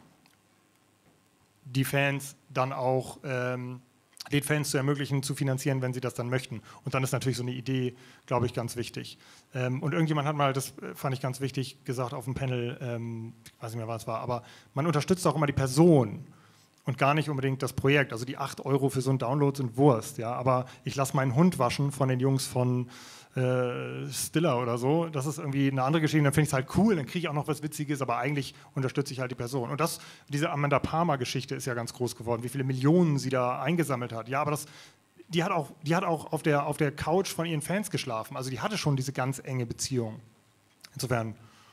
die Fans dann auch, den Fans zu ermöglichen, zu finanzieren, wenn sie das dann möchten. Und dann ist natürlich so eine Idee, glaube ich, ganz wichtig. Und irgendjemand hat mal, das fand ich ganz wichtig, gesagt auf dem Panel, ich weiß nicht mehr, was es war, aber man unterstützt auch immer die Person und gar nicht unbedingt das Projekt. Also die 8 € für so einen Download sind Wurst, ja. Aber ich lasse meinen Hund waschen von den Jungs von Stiller oder so. Das ist irgendwie eine andere Geschichte. Dann finde ich es halt cool, dann kriege ich auch noch was Witziges, aber eigentlich unterstütze ich halt die Person. Und diese Amanda Palmer-Geschichte ist ja ganz groß geworden, wie viele Millionen sie da eingesammelt hat. Ja, aber die hat auch auf der Couch von ihren Fans geschlafen. Also die hatte schon diese ganz enge Beziehung. Insofern.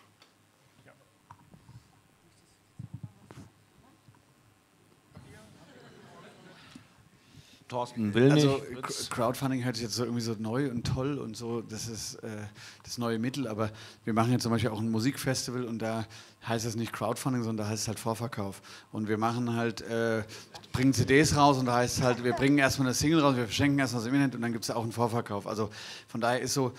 Thorsten will nicht. Also Crowdfunding hört sich jetzt so irgendwie so neu und toll und so, das ist das neue Mittel, aber wir machen jetzt zum Beispiel auch ein Musikfestival und da heißt es nicht Crowdfunding, sondern da heißt es halt Vorverkauf. Und wir machen halt, bringen CDs raus und da heißt es halt, wir bringen erstmal eine Single raus, wir verschenken erstmal das im Internet und dann gibt es auch einen Vorverkauf. Also von daher ist so,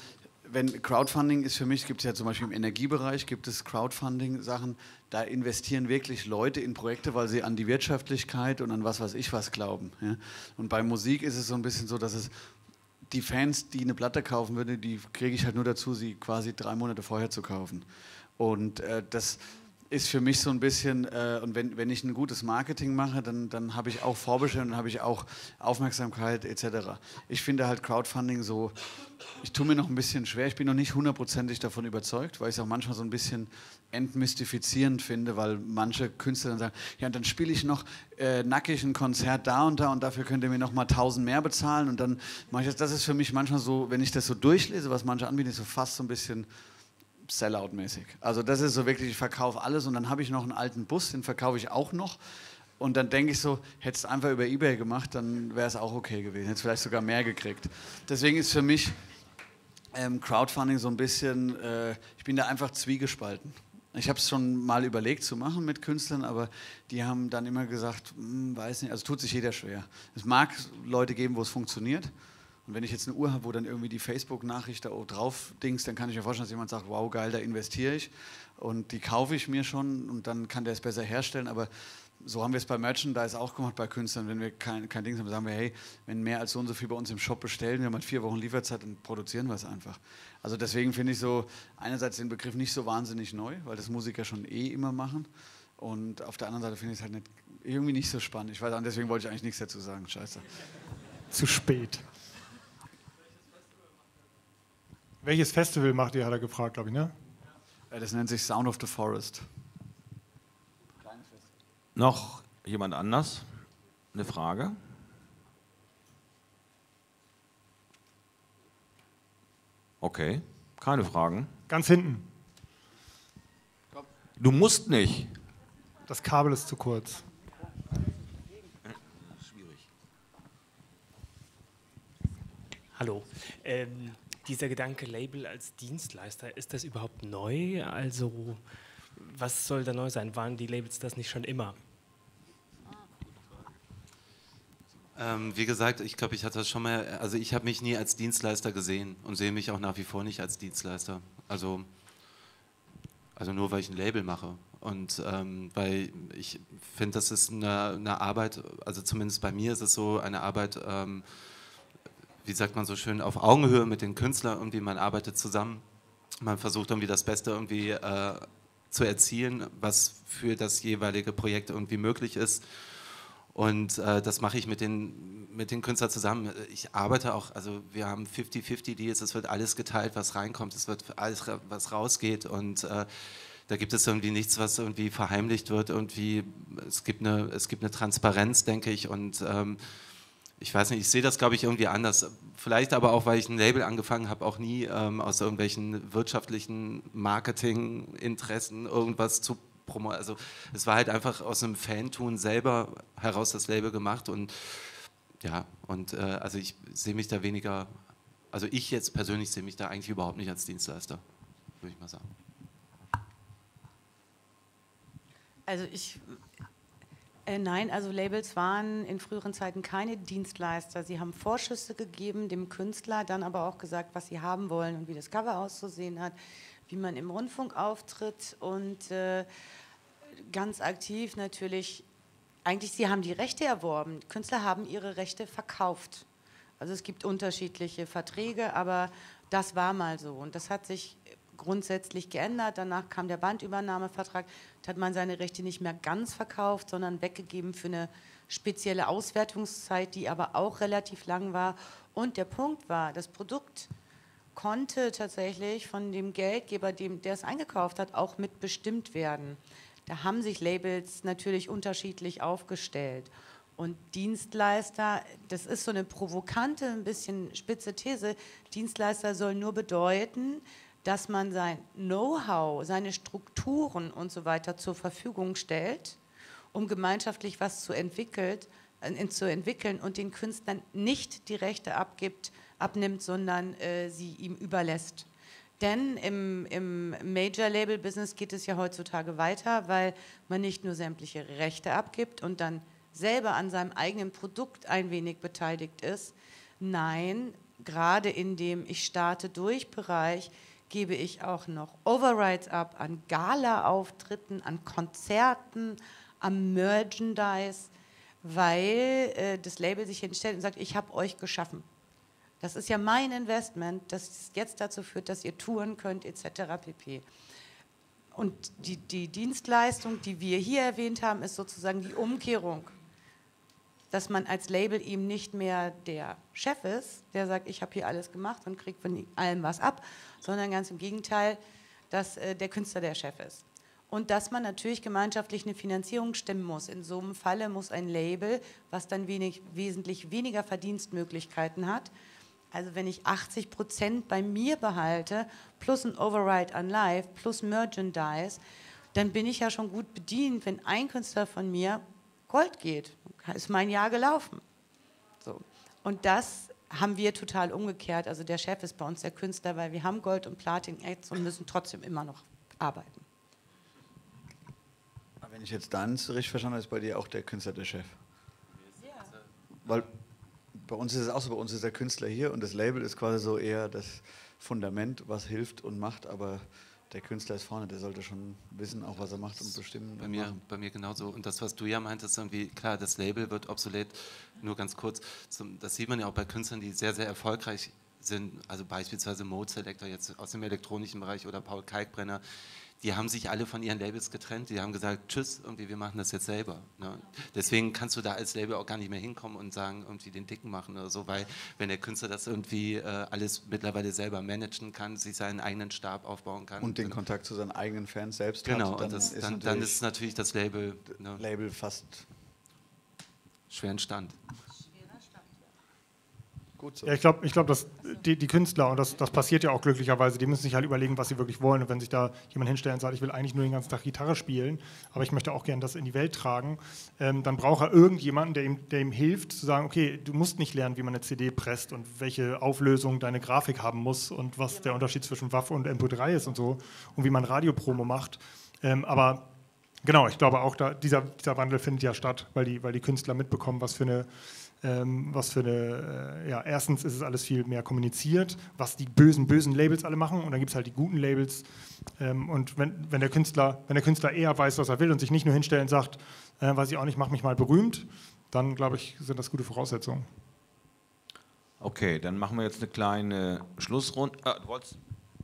wenn Crowdfunding ist für mich, gibt es ja zum Beispiel im Energiebereich, gibt es Crowdfunding-Sachen, da investieren wirklich Leute in Projekte, weil sie an die Wirtschaftlichkeit und an was weiß ich was glauben. Ja? Und bei Musik ist es so ein bisschen so, dass es die Fans, die eine Platte kaufen würden, die kriege ich halt nur dazu, sie quasi 3 Monate vorher zu kaufen. Und das ist für mich so ein bisschen, und wenn ich ein gutes Marketing mache, dann habe ich auch Vorbestellungen, dann habe ich auch Aufmerksamkeit etc. Ich finde halt Crowdfunding so, ich tue mir noch ein bisschen schwer, ich bin noch nicht 100%ig davon überzeugt, weil ich es auch manchmal so ein bisschen entmystifizierend finde, weil manche Künstler dann sagen, ja, und dann spiele ich noch nackig ein Konzert da und dafür könnt ihr mir noch mal 1000 mehr bezahlen und dann mache ich das. Das ist für mich manchmal so, wenn ich das so durchlese, was manche anbieten, ist so fast so ein bisschen Sellout-mäßig. Also das ist so wirklich, ich verkaufe alles und dann habe ich noch einen alten Bus, den verkaufe ich auch noch. Und dann denke ich so, hättest du einfach über eBay gemacht, dann wäre es auch okay gewesen. Hättest vielleicht sogar mehr gekriegt. Deswegen ist für mich Crowdfunding so ein bisschen, ich bin da einfach zwiegespalten. Ich habe es schon mal überlegt zu machen mit Künstlern, aber die haben dann immer gesagt, weiß nicht, also tut sich jeder schwer. Es mag Leute geben, wo es funktioniert. Und wenn ich jetzt eine Uhr habe, wo dann irgendwie die Facebook-Nachricht da drauf dings, dann kann ich mir vorstellen, dass jemand sagt, wow, geil, da investiere ich. Und die kaufe ich mir schon und dann kann der es besser herstellen. Aber so haben wir es bei Merchandise auch gemacht, bei Künstlern. Wenn wir kein Ding haben, sagen wir, hey, wenn mehr als so und so viel bei uns im Shop bestellen, wir haben halt 4 Wochen Lieferzeit, dann produzieren wir es einfach. Also deswegen finde ich so einerseits den Begriff nicht so wahnsinnig neu, weil das Musiker schon immer machen. Und auf der anderen Seite finde ich es halt irgendwie nicht so spannend. Ich weiß auch, deswegen wollte ich eigentlich nichts dazu sagen. Scheiße. Zu spät. Welches Festival macht ihr, hat er gefragt, glaube ich, ne? Das nennt sich Sound of the Forest. Noch jemand anders? Eine Frage? Okay, keine Fragen. Ganz hinten. Du musst nicht. Das Kabel ist zu kurz. Schwierig. Hallo. Dieser Gedanke Label als Dienstleister, ist das überhaupt neu? Also was soll da neu sein? Waren die Labels das nicht schon immer? Wie gesagt, ich glaube, ich hatte das schon mal, also ich habe mich nie als Dienstleister gesehen und sehe mich auch nach wie vor nicht als Dienstleister. Also nur, weil ich ein Label mache. Und weil ich finde, das ist eine Arbeit, also zumindest bei mir ist es so eine Arbeit, wie sagt man so schön, auf Augenhöhe mit den Künstlern, irgendwie man arbeitet zusammen, man versucht irgendwie das Beste irgendwie zu erzielen, was für das jeweilige Projekt irgendwie möglich ist und das mache ich mit den Künstlern zusammen. Ich arbeite auch, also wir haben 50-50 Deals, es wird alles geteilt, was reinkommt, es wird alles, was rausgeht und da gibt es irgendwie nichts, was irgendwie verheimlicht wird, irgendwie, es gibt eine Transparenz, denke ich, und ich weiß nicht, ich sehe das, glaube ich, irgendwie anders. Vielleicht aber auch, weil ich ein Label angefangen habe, auch nie aus irgendwelchen wirtschaftlichen Marketinginteressen irgendwas zu promoten. Also es war halt einfach aus einem Fantun selber heraus das Label gemacht und ja, und also ich sehe mich da weniger, also ich jetzt persönlich sehe mich da eigentlich überhaupt nicht als Dienstleister, würde ich mal sagen. Also nein, also Labels waren in früheren Zeiten keine Dienstleister. Sie haben Vorschüsse gegeben dem Künstler, dann aber auch gesagt, was sie haben wollen und wie das Cover auszusehen hat, wie man im Rundfunk auftritt und ganz aktiv natürlich, eigentlich sie haben die Rechte erworben. Künstler haben ihre Rechte verkauft. Also es gibt unterschiedliche Verträge, aber das war mal so und das hat sich grundsätzlich geändert. Danach kam der Bandübernahmevertrag. Da hat man seine Rechte nicht mehr ganz verkauft, sondern weggegeben für eine spezielle Auswertungszeit, die aber auch relativ lang war. Und der Punkt war, das Produkt konnte tatsächlich von dem Geldgeber, der es eingekauft hat, auch mitbestimmt werden. Da haben sich Labels natürlich unterschiedlich aufgestellt. Und Dienstleister, das ist so eine provokante, ein bisschen spitze These, Dienstleister soll nur bedeuten, dass man sein Know-how, seine Strukturen und so weiter zur Verfügung stellt, um gemeinschaftlich was zu entwickeln und den Künstlern nicht die Rechte abnimmt, sondern sie ihm überlässt. Denn im Major-Label-Business geht es ja heutzutage weiter, weil man nicht nur sämtliche Rechte abgibt und dann selber an seinem eigenen Produkt ein wenig beteiligt ist. Nein, gerade in dem Ich starte durch Bereich gebe ich auch noch Overrides ab an Gala-Auftritten, an Konzerten, am Merchandise, weil das Label sich hinstellt und sagt, ich habe euch geschaffen. Das ist ja mein Investment, das jetzt dazu führt, dass ihr touren könnt, etc. pp. Und die Dienstleistung, die wir hier erwähnt haben, ist sozusagen die Umkehrung, dass man als Label eben nicht mehr der Chef ist, der sagt, ich habe hier alles gemacht und kriege von allem was ab, sondern ganz im Gegenteil, dass der Künstler der Chef ist. Und dass man natürlich gemeinschaftlich eine Finanzierung stemmen muss. In so einem Falle muss ein Label, was dann wesentlich weniger Verdienstmöglichkeiten hat, also wenn ich 80% bei mir behalte, plus ein Override an Live, plus Merchandise, dann bin ich ja schon gut bedient, wenn ein Künstler von mir Gold geht. Ist mein Jahr gelaufen. So. Und das haben wir total umgekehrt. Also der Chef ist bei uns der Künstler, weil wir haben Gold- und Platin-Acts und müssen trotzdem immer noch arbeiten. Wenn ich jetzt dann richtig verstanden habe, ist bei dir auch der Künstler der Chef. Ja. Weil bei uns ist es auch so, bei uns ist der Künstler hier und das Label ist quasi so eher das Fundament, was hilft und macht, aber der Künstler ist vorne, der sollte schon wissen, auch was er macht und bestimmen. Bei mir genauso. Und das, was du ja meintest, irgendwie, klar, das Label wird obsolet, nur ganz kurz, das sieht man ja auch bei Künstlern, die sehr, sehr erfolgreich sind, also beispielsweise Mode Selector jetzt aus dem elektronischen Bereich oder Paul Kalkbrenner, die haben sich alle von ihren Labels getrennt, die haben gesagt, tschüss, irgendwie, wir machen das jetzt selber. Ne? Deswegen kannst du da als Label auch gar nicht mehr hinkommen und sagen, irgendwie den Dicken machen oder so, weil wenn der Künstler das irgendwie alles mittlerweile selber managen kann, sich seinen eigenen Stab aufbauen kann. Und den Kontakt zu seinen eigenen Fans selbst genau, hat. Genau, dann ist natürlich das Label, ne, Label fast schweren Stand. Gut so. Ja, ich glaube, dass die Künstler, und das passiert ja auch glücklicherweise, die müssen sich halt überlegen, was sie wirklich wollen. Und wenn sich da jemand hinstellt und sagt, ich will eigentlich nur den ganzen Tag Gitarre spielen, aber ich möchte auch gerne das in die Welt tragen, dann braucht er irgendjemanden, der ihm hilft, zu sagen, okay, du musst nicht lernen, wie man eine CD presst und welche Auflösung deine Grafik haben muss und was der Unterschied zwischen WAV und MP3 ist und so und wie man Radiopromo macht. Aber genau, ich glaube auch, dieser Wandel findet ja statt, weil die Künstler mitbekommen, erstens ist es alles viel mehr kommuniziert, was die bösen Labels alle machen und dann gibt es halt die guten Labels und wenn der Künstler eher weiß, was er will und sich nicht nur hinstellt und sagt, weiß ich auch nicht, mach mich mal berühmt, dann glaube ich, sind das gute Voraussetzungen. Okay, dann machen wir jetzt eine kleine Schlussrunde. Du wolltest?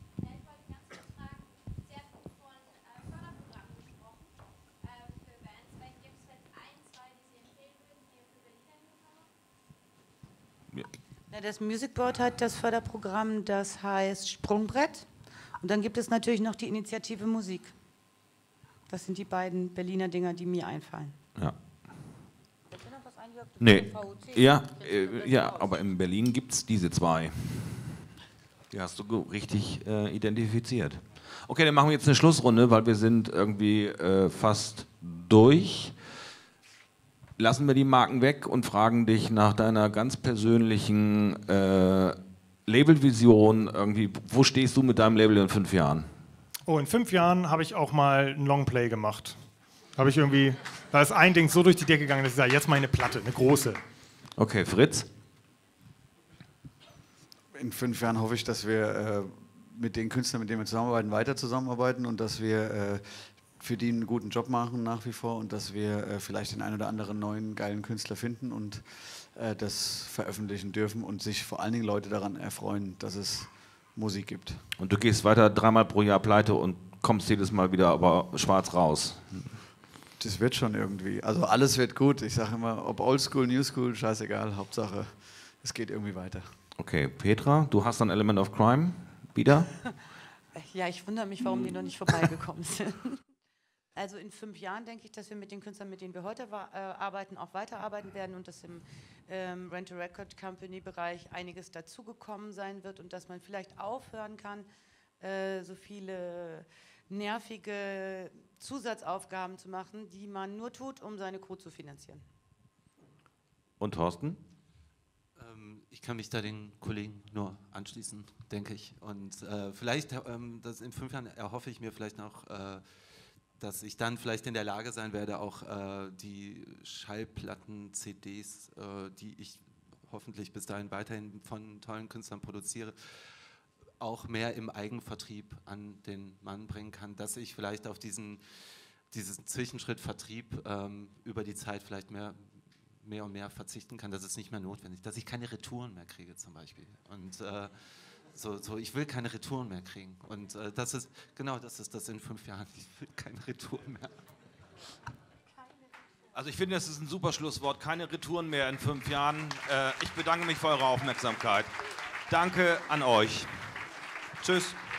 Ja, das Music Board hat das Förderprogramm, das heißt Sprungbrett. Und dann gibt es natürlich noch die Initiative Musik. Das sind die beiden Berliner Dinger, die mir einfallen. Ja. Nee. Ja, aber in Berlin gibt es diese zwei. Die hast du richtig identifiziert. Okay, dann machen wir jetzt eine Schlussrunde, weil wir sind irgendwie fast durch. Lassen wir die Marken weg und fragen dich nach deiner ganz persönlichen Labelvision. Irgendwie, wo stehst du mit deinem Label in 5 Jahren? Oh, in 5 Jahren habe ich auch mal ein Longplay gemacht. Da ist ein Ding so durch die Decke gegangen, dass ich sage, jetzt mal eine Platte, eine große. Okay, Fritz? In 5 Jahren hoffe ich, dass wir mit den Künstlern, mit denen wir zusammenarbeiten, weiter zusammenarbeiten und dass wir für die einen guten Job machen nach wie vor und dass wir vielleicht den einen oder anderen neuen geilen Künstler finden und das veröffentlichen dürfen und sich vor allen Dingen Leute daran erfreuen, dass es Musik gibt. Und du gehst weiter 3-mal pro Jahr pleite und kommst jedes Mal wieder aber schwarz raus. Das wird schon irgendwie. Also alles wird gut. Ich sage immer, ob Oldschool, Newschool, scheißegal. Hauptsache, es geht irgendwie weiter. Okay, Petra, du hast ein Element of Crime wieder? Ja, ich wundere mich, warum die noch nicht vorbeigekommen sind. Also in 5 Jahren denke ich, dass wir mit den Künstlern, mit denen wir heute arbeiten, auch weiterarbeiten werden und dass im Rent-a-Record-Company-Bereich einiges dazugekommen sein wird und dass man vielleicht aufhören kann, so viele nervige Zusatzaufgaben zu machen, die man nur tut, um seine Crew zu finanzieren. Und Thorsten? Ich kann mich da den Kollegen nur anschließen, denke ich. Und vielleicht, das in 5 Jahren erhoffe ich mir vielleicht noch, dass ich dann vielleicht in der Lage sein werde, auch die Schallplatten, CDs, die ich hoffentlich bis dahin weiterhin von tollen Künstlern produziere, auch mehr im Eigenvertrieb an den Mann bringen kann, dass ich vielleicht auf diesen Zwischenschritt Vertrieb über die Zeit vielleicht mehr und mehr verzichten kann, dass es nicht mehr notwendig ist, dass ich keine Retouren mehr kriege zum Beispiel. Und ich will keine Retouren mehr kriegen. Und das ist das in 5 Jahren. Ich will keine Retouren mehr. Also ich finde, das ist ein super Schlusswort. Keine Retouren mehr in 5 Jahren. Ich bedanke mich für eure Aufmerksamkeit. Danke an euch. Tschüss.